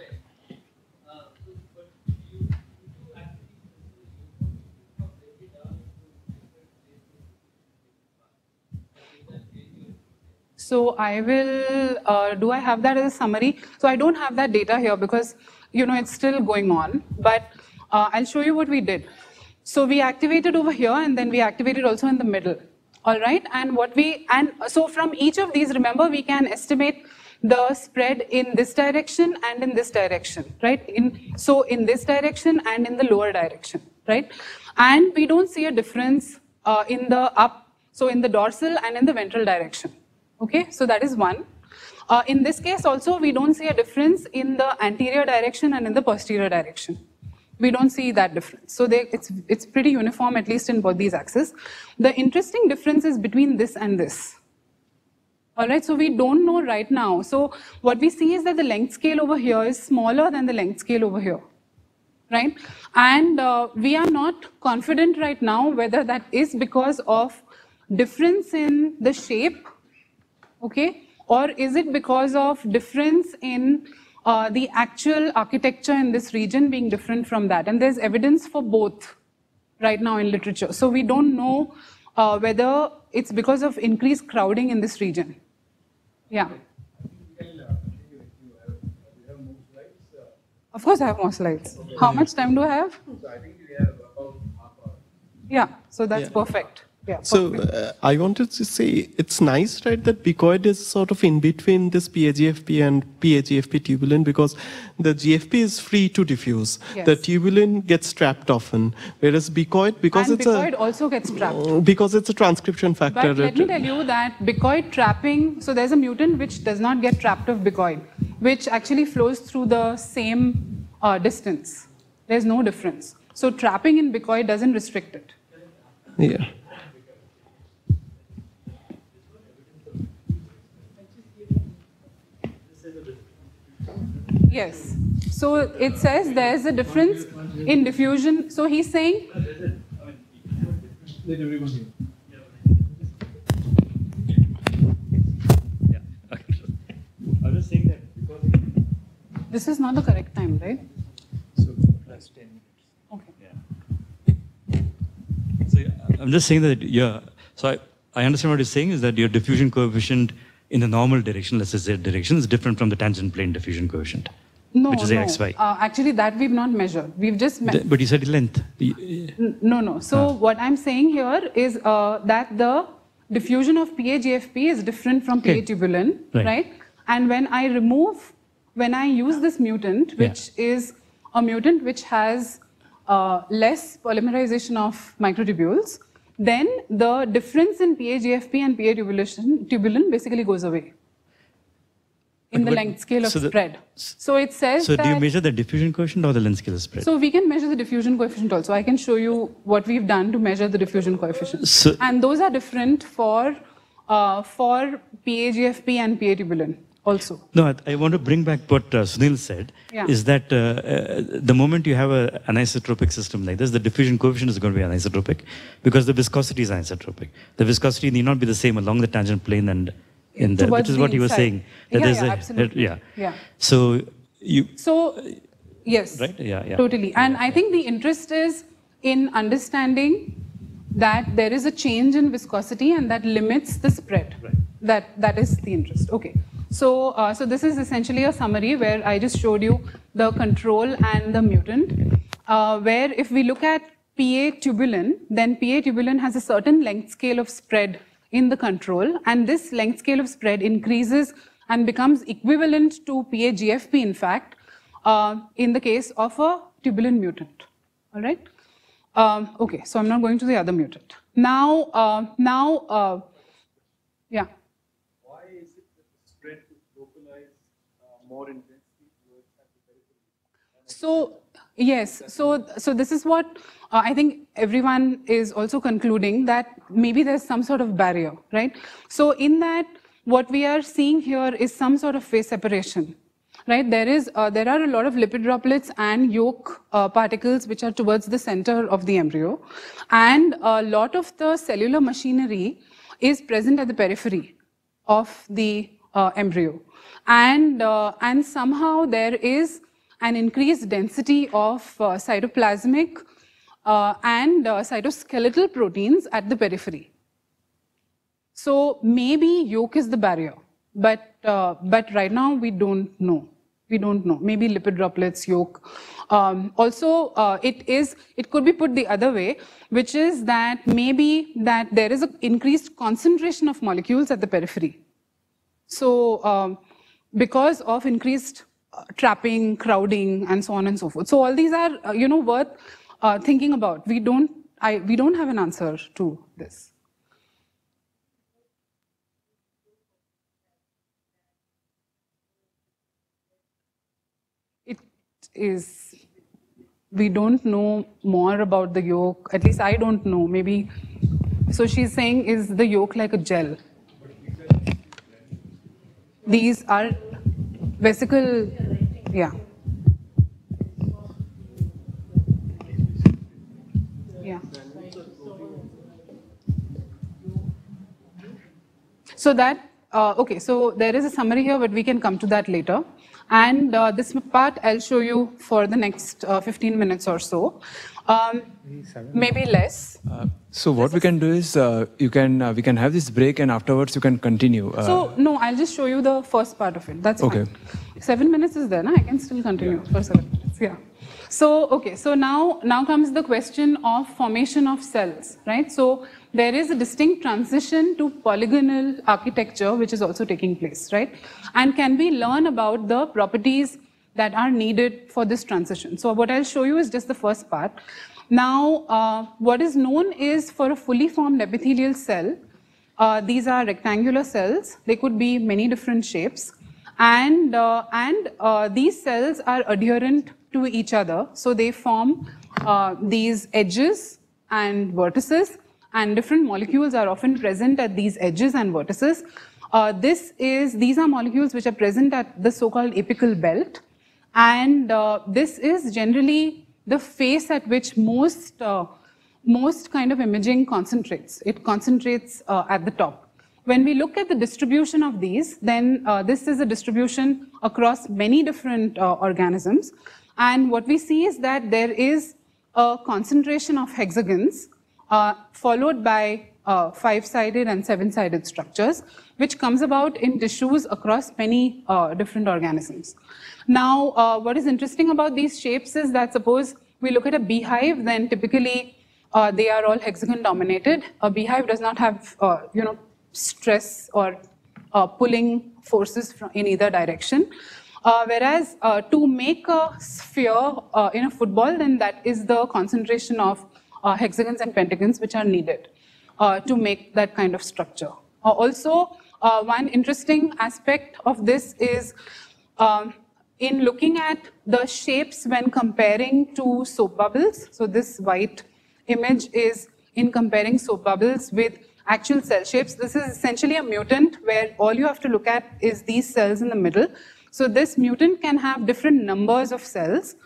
So I will, uh, do I have that as a summary? So I don't have that data here because, you know, it's still going on, but uh, I'll show you what we did. So we activated over here, and then we activated also in the middle, all right? And what we, and so from each of these, remember, we can estimate the spread in this direction and in this direction, right? In, so in this direction and in the lower direction, right? And we don't see a difference uh, in the up, so in the dorsal and in the ventral direction. Okay, so that is one. Uh, in this case also, we don't see a difference in the anterior direction and in the posterior direction. We don't see that difference. So they, it's, it's pretty uniform, at least in both these axes. The interesting difference is between this and this. All right, so we don't know right now. So what we see is that the length scale over here is smaller than the length scale over here, right? And uh, we are not confident right now whether that is because of difference in the shape, okay, or is it because of difference in uh, the actual architecture in this region being different from that? And there's evidence for both right now in literature. So we don't know uh, whether it's because of increased crowding in this region. Yeah. Of course I have more slides. How much time do I have? So I think we have about half hour. Yeah, so that's Yeah. perfect. Yeah, so uh, I wanted to say it's nice, right, that bicoid is sort of in between this P A G F P and P A G F P tubulin, because the G F P is free to diffuse. Yes. The tubulin gets trapped often, whereas bicoid, because and it's bicoid a also gets trapped. because it's a transcription factor. But let me tell you that bicoid trapping, so there's a mutant which does not get trapped of bicoid, which actually flows through the same uh, distance. There's no difference. So trapping in bicoid doesn't restrict it. Yeah. Yes. So it says there's a difference in diffusion. So he's saying. Let everyone hear. Yeah. Okay. I was just saying that because This is not the correct time, right? So plus ten minutes. Okay. Yeah. So yeah, I'm just saying that, yeah, so I, I understand what you're saying is that your diffusion coefficient in the normal direction, let's say Z direction, is different from the tangent plane diffusion coefficient. No, which is no. X Y. Uh, actually, that we've not measured. We've just me The, but you said length. No, no. So ah. what I'm saying here is uh, that the diffusion of P A G F P is different from okay. P A tubulin, right. right? And when I remove, when I use this mutant, which yeah. is a mutant which has uh, less polymerization of microtubules, then the difference in P A G F P and P A tubulin, tubulin basically goes away in but the length scale of so spread. The, so it says So that, do you measure the diffusion coefficient or the length scale of spread? So we can measure the diffusion coefficient also. I can show you what we've done to measure the diffusion coefficient. So, and those are different for, uh, for P A G F P and P A tubulin also. No, I, I want to bring back what uh, Sunil said, yeah. is that uh, uh, the moment you have a, an anisotropic system like this, the diffusion coefficient is going to be anisotropic because the viscosity is anisotropic. The viscosity need not be the same along the tangent plane and in there, which is what he was saying. That yeah, there's yeah, a, absolutely. yeah. yeah. So you. So yes. Right. Yeah. Yeah. Totally. And I think the interest is in understanding that there is a change in viscosity and that limits the spread. Right. That that is the interest. Okay. So uh, so this is essentially a summary where I just showed you the control and the mutant. Uh, where if we look at P A tubulin, then P A tubulin has a certain length scale of spread in the control, and this length scale of spread increases and becomes equivalent to P A G F P, in fact, uh, in the case of a tubulin mutant. All right. Um, okay, so I'm not going to the other mutant. Now, uh, now, uh, yeah. Why is it that the spread is localized uh, more intensely towards at the periphery? So yes, so so this is what uh, I think everyone is also concluding, that maybe there's some sort of barrier, right? So in that, what we are seeing here is some sort of phase separation, right? There is uh, there are a lot of lipid droplets and yolk uh, particles which are towards the center of the embryo, and a lot of the cellular machinery is present at the periphery of the uh, embryo, and uh, and somehow there is an increased density of uh, cytoplasmic uh, and uh, cytoskeletal proteins at the periphery. So maybe yolk is the barrier, but uh, but right now we don't know. We don't know. Maybe lipid droplets, yolk. Um, also, uh, it is. It could be put the other way, which is that maybe that there is an increased concentration of molecules at the periphery. So um, because of increased Uh, trapping, crowding, and so on and so forth. So all these are, uh, you know, worth uh, thinking about. We don't, I, we don't have an answer to this. It is, we don't know more about the yolk. At least I don't know. Maybe, so she's saying, is the yolk like a gel? These are vesicle, yeah. Yeah. So that, uh, okay, so there is a summary here, but we can come to that later. And uh, this part I'll show you for the next uh, fifteen minutes or so. Um, maybe less. Uh, so what we can do is, uh, you can, uh, we can have this break and afterwards you can continue. Uh, so, no, I'll just show you the first part of it. That's okay. Fine. Seven minutes is there, na? I can still continue yeah. for seven minutes, yeah. So, okay, so now, now comes the question of formation of cells, right? So, there is a distinct transition to polygonal architecture, which is also taking place, right? And can we learn about the properties that are needed for this transition? So, what I'll show you is just the first part. Now, uh, what is known is for a fully formed epithelial cell, uh, these are rectangular cells. They could be many different shapes. And, uh, and uh, these cells are adherent to each other. So they form uh, these edges and vertices, and different molecules are often present at these edges and vertices. Uh, this is, these are molecules which are present at the so-called apical belt. And uh, this is generally the face at which most, uh, most kind of imaging concentrates. It concentrates uh, at the top. when we look at the distribution of these, then uh, this is a distribution across many different uh, organisms. And what we see is that there is a concentration of hexagons uh, followed by uh, five-sided and seven-sided structures, which comes about in tissues across many uh, different organisms. Now, uh, what is interesting about these shapes is that suppose we look at a beehive, then typically uh, they are all hexagon dominated. A beehive does not have, uh, you know, stress or uh, pulling forces from in either direction. Uh, whereas uh, to make a sphere uh, in a football, then that is the concentration of uh, hexagons and pentagons which are needed uh, to make that kind of structure. Uh, also, uh, one interesting aspect of this is um, in looking at the shapes when comparing to soap bubbles. So this white image is in comparing soap bubbles with actual cell shapes. This is essentially a mutant where all you have to look at is these cells in the middle. So this mutant can have different numbers of cells.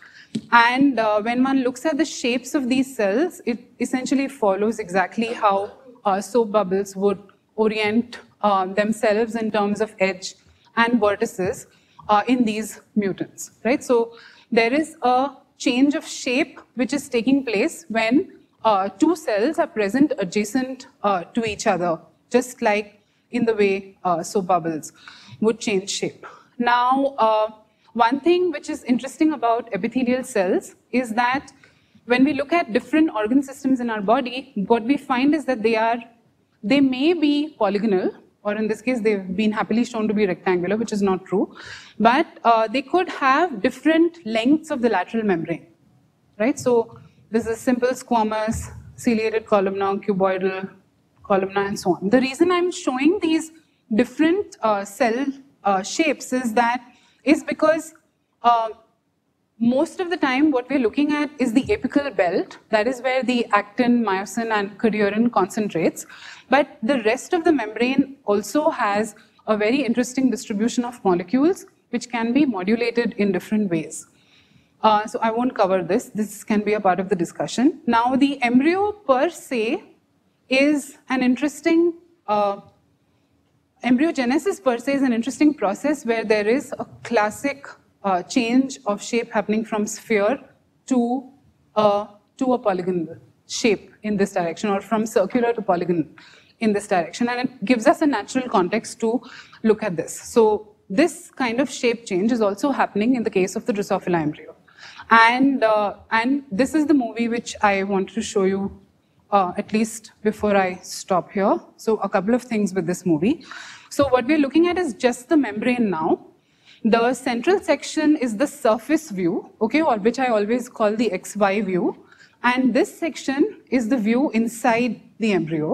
And uh, when one looks at the shapes of these cells, it essentially follows exactly how uh, soap bubbles would orient uh, themselves in terms of edge and vertices uh, in these mutants, right? So there is a change of shape which is taking place when uh, two cells are present adjacent uh, to each other, just like in the way uh, soap bubbles would change shape. Now, uh, one thing which is interesting about epithelial cells is that when we look at different organ systems in our body, what we find is that they are, they may be polygonal, or in this case, they've been happily shown to be rectangular, which is not true, but uh, they could have different lengths of the lateral membrane, right? So this is simple squamous, ciliated columnar, cuboidal, columnar, and so on. The reason I'm showing these different uh, cell Uh, shapes is that is because uh, most of the time what we're looking at is the apical belt. That is where the actin, myosin, and cadherin concentrates. But the rest of the membrane also has a very interesting distribution of molecules which can be modulated in different ways. Uh, so I won't cover this. This can be a part of the discussion. Now, the embryo per se is an interesting uh, Embryogenesis per se is an interesting process where there is a classic uh, change of shape happening from sphere to, uh, to a polygonal shape in this direction, or from circular to polygonal in this direction. And it gives us a natural context to look at this. So this kind of shape change is also happening in the case of the Drosophila embryo. And, uh, and this is the movie which I wanted to show you Uh, at least before I stop here. So a couple of things with this movie. So what we're looking at is just the membrane now. The central section is the surface view, okay, or which I always call the X Y view. And this section is the view inside the embryo.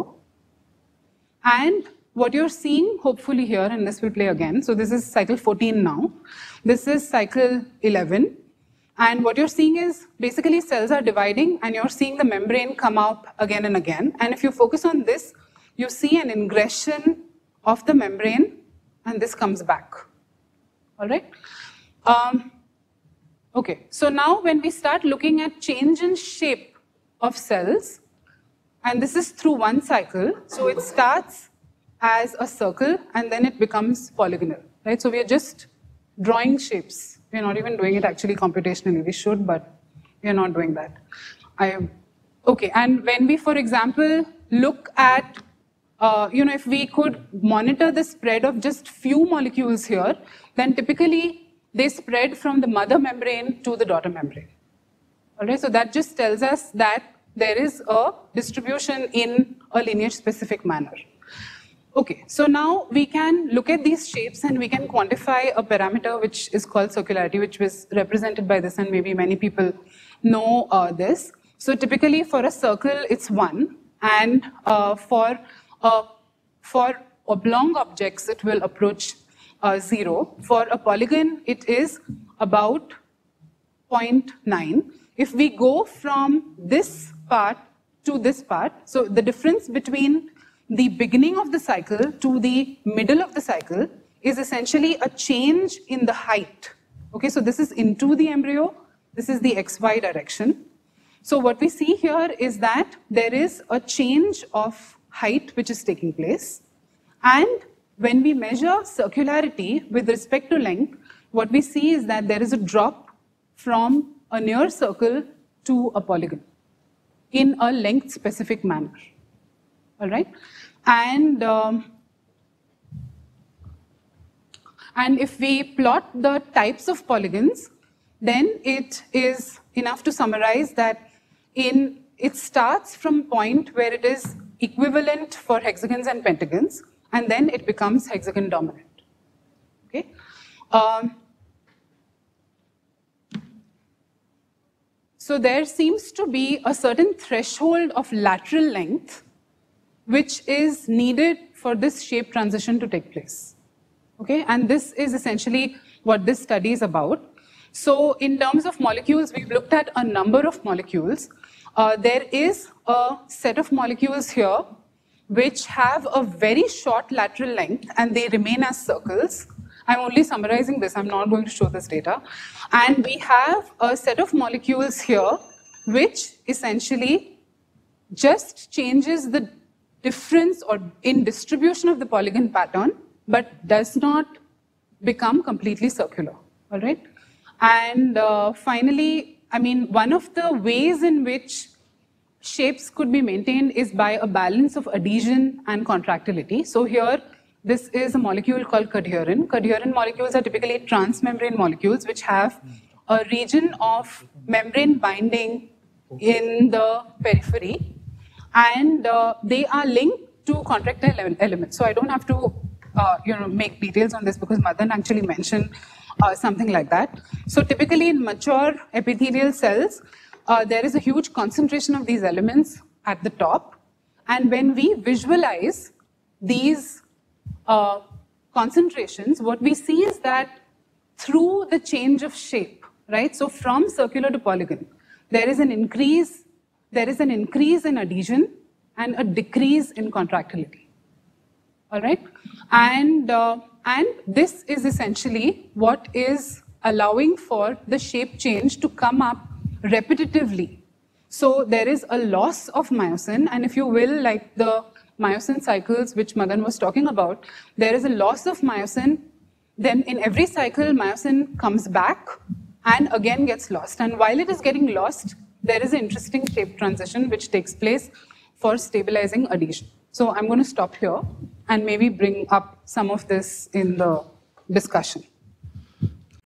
And what you're seeing, hopefully here, and this will play again. So this is cycle fourteen now. This is cycle eleven. And what you're seeing is basically cells are dividing and you're seeing the membrane come out again and again. And if you focus on this, you see an ingression of the membrane and this comes back. All right? Um, okay, so now when we start looking at change in shape of cells, and this is through one cycle, so it starts as a circle and then it becomes polygonal, right? So we are just drawing shapes. We're not even doing it actually computationally. We should, but we're not doing that. I, okay, and when we, for example, look at, uh, you know, if we could monitor the spread of just few molecules here, then typically they spread from the mother membrane to the daughter membrane. All right, so that just tells us that there is a distribution in a lineage-specific manner. Okay, so now we can look at these shapes and we can quantify a parameter which is called circularity, which was represented by this, and maybe many people know uh, this. So typically for a circle, it's one, and uh, for, uh, for oblong objects, it will approach uh, zero. For a polygon, it is about zero point nine. If we go from this part to this part, so the difference between the beginning of the cycle to the middle of the cycle is essentially a change in the height. Okay, so this is into the embryo, this is the X Y direction. So what we see here is that there is a change of height which is taking place. And when we measure circularity with respect to length, what we see is that there is a drop from a near circle to a polygon in a length-specific manner. All right? And, um, and if we plot the types of polygons, then it is enough to summarize that in, it starts from a point where it is equivalent for hexagons and pentagons, and then it becomes hexagon dominant. Okay? Um, so there seems to be a certain threshold of lateral length which is needed for this shape transition to take place. Okay? And this is essentially what this study is about. So in terms of molecules, we've looked at a number of molecules. Uh, there is a set of molecules here which have a very short lateral length and they remain as circles. I'm only summarizing this, I'm not going to show this data. And we have a set of molecules here which essentially just changes the difference or in distribution of the polygon pattern, but does not become completely circular, all right? And uh, finally, I mean, one of the ways in which shapes could be maintained is by a balance of adhesion and contractility. So here, this is a molecule called cadherin. Cadherin molecules are typically transmembrane molecules which have a region of membrane binding in the periphery, and uh, they are linked to contractile elements. So I don't have to uh, you know, make details on this because Madan actually mentioned Uh, something like that. So typically in mature epithelial cells, uh, there is a huge concentration of these elements at the top. And when we visualize these uh, concentrations, what we see is that through the change of shape, right? So from circular to polygon, there is an increase, there is an increase in adhesion and a decrease in contractility. All right? And uh, And this is essentially what is allowing for the shape change to come up repetitively. So there is a loss of myosin, and if you will, like the myosin cycles which Madan was talking about, there is a loss of myosin, then in every cycle myosin comes back and again gets lost. And while it is getting lost, there is an interesting shape transition which takes place for stabilizing adhesion. So I'm going to stop here and maybe bring up some of this in the discussion.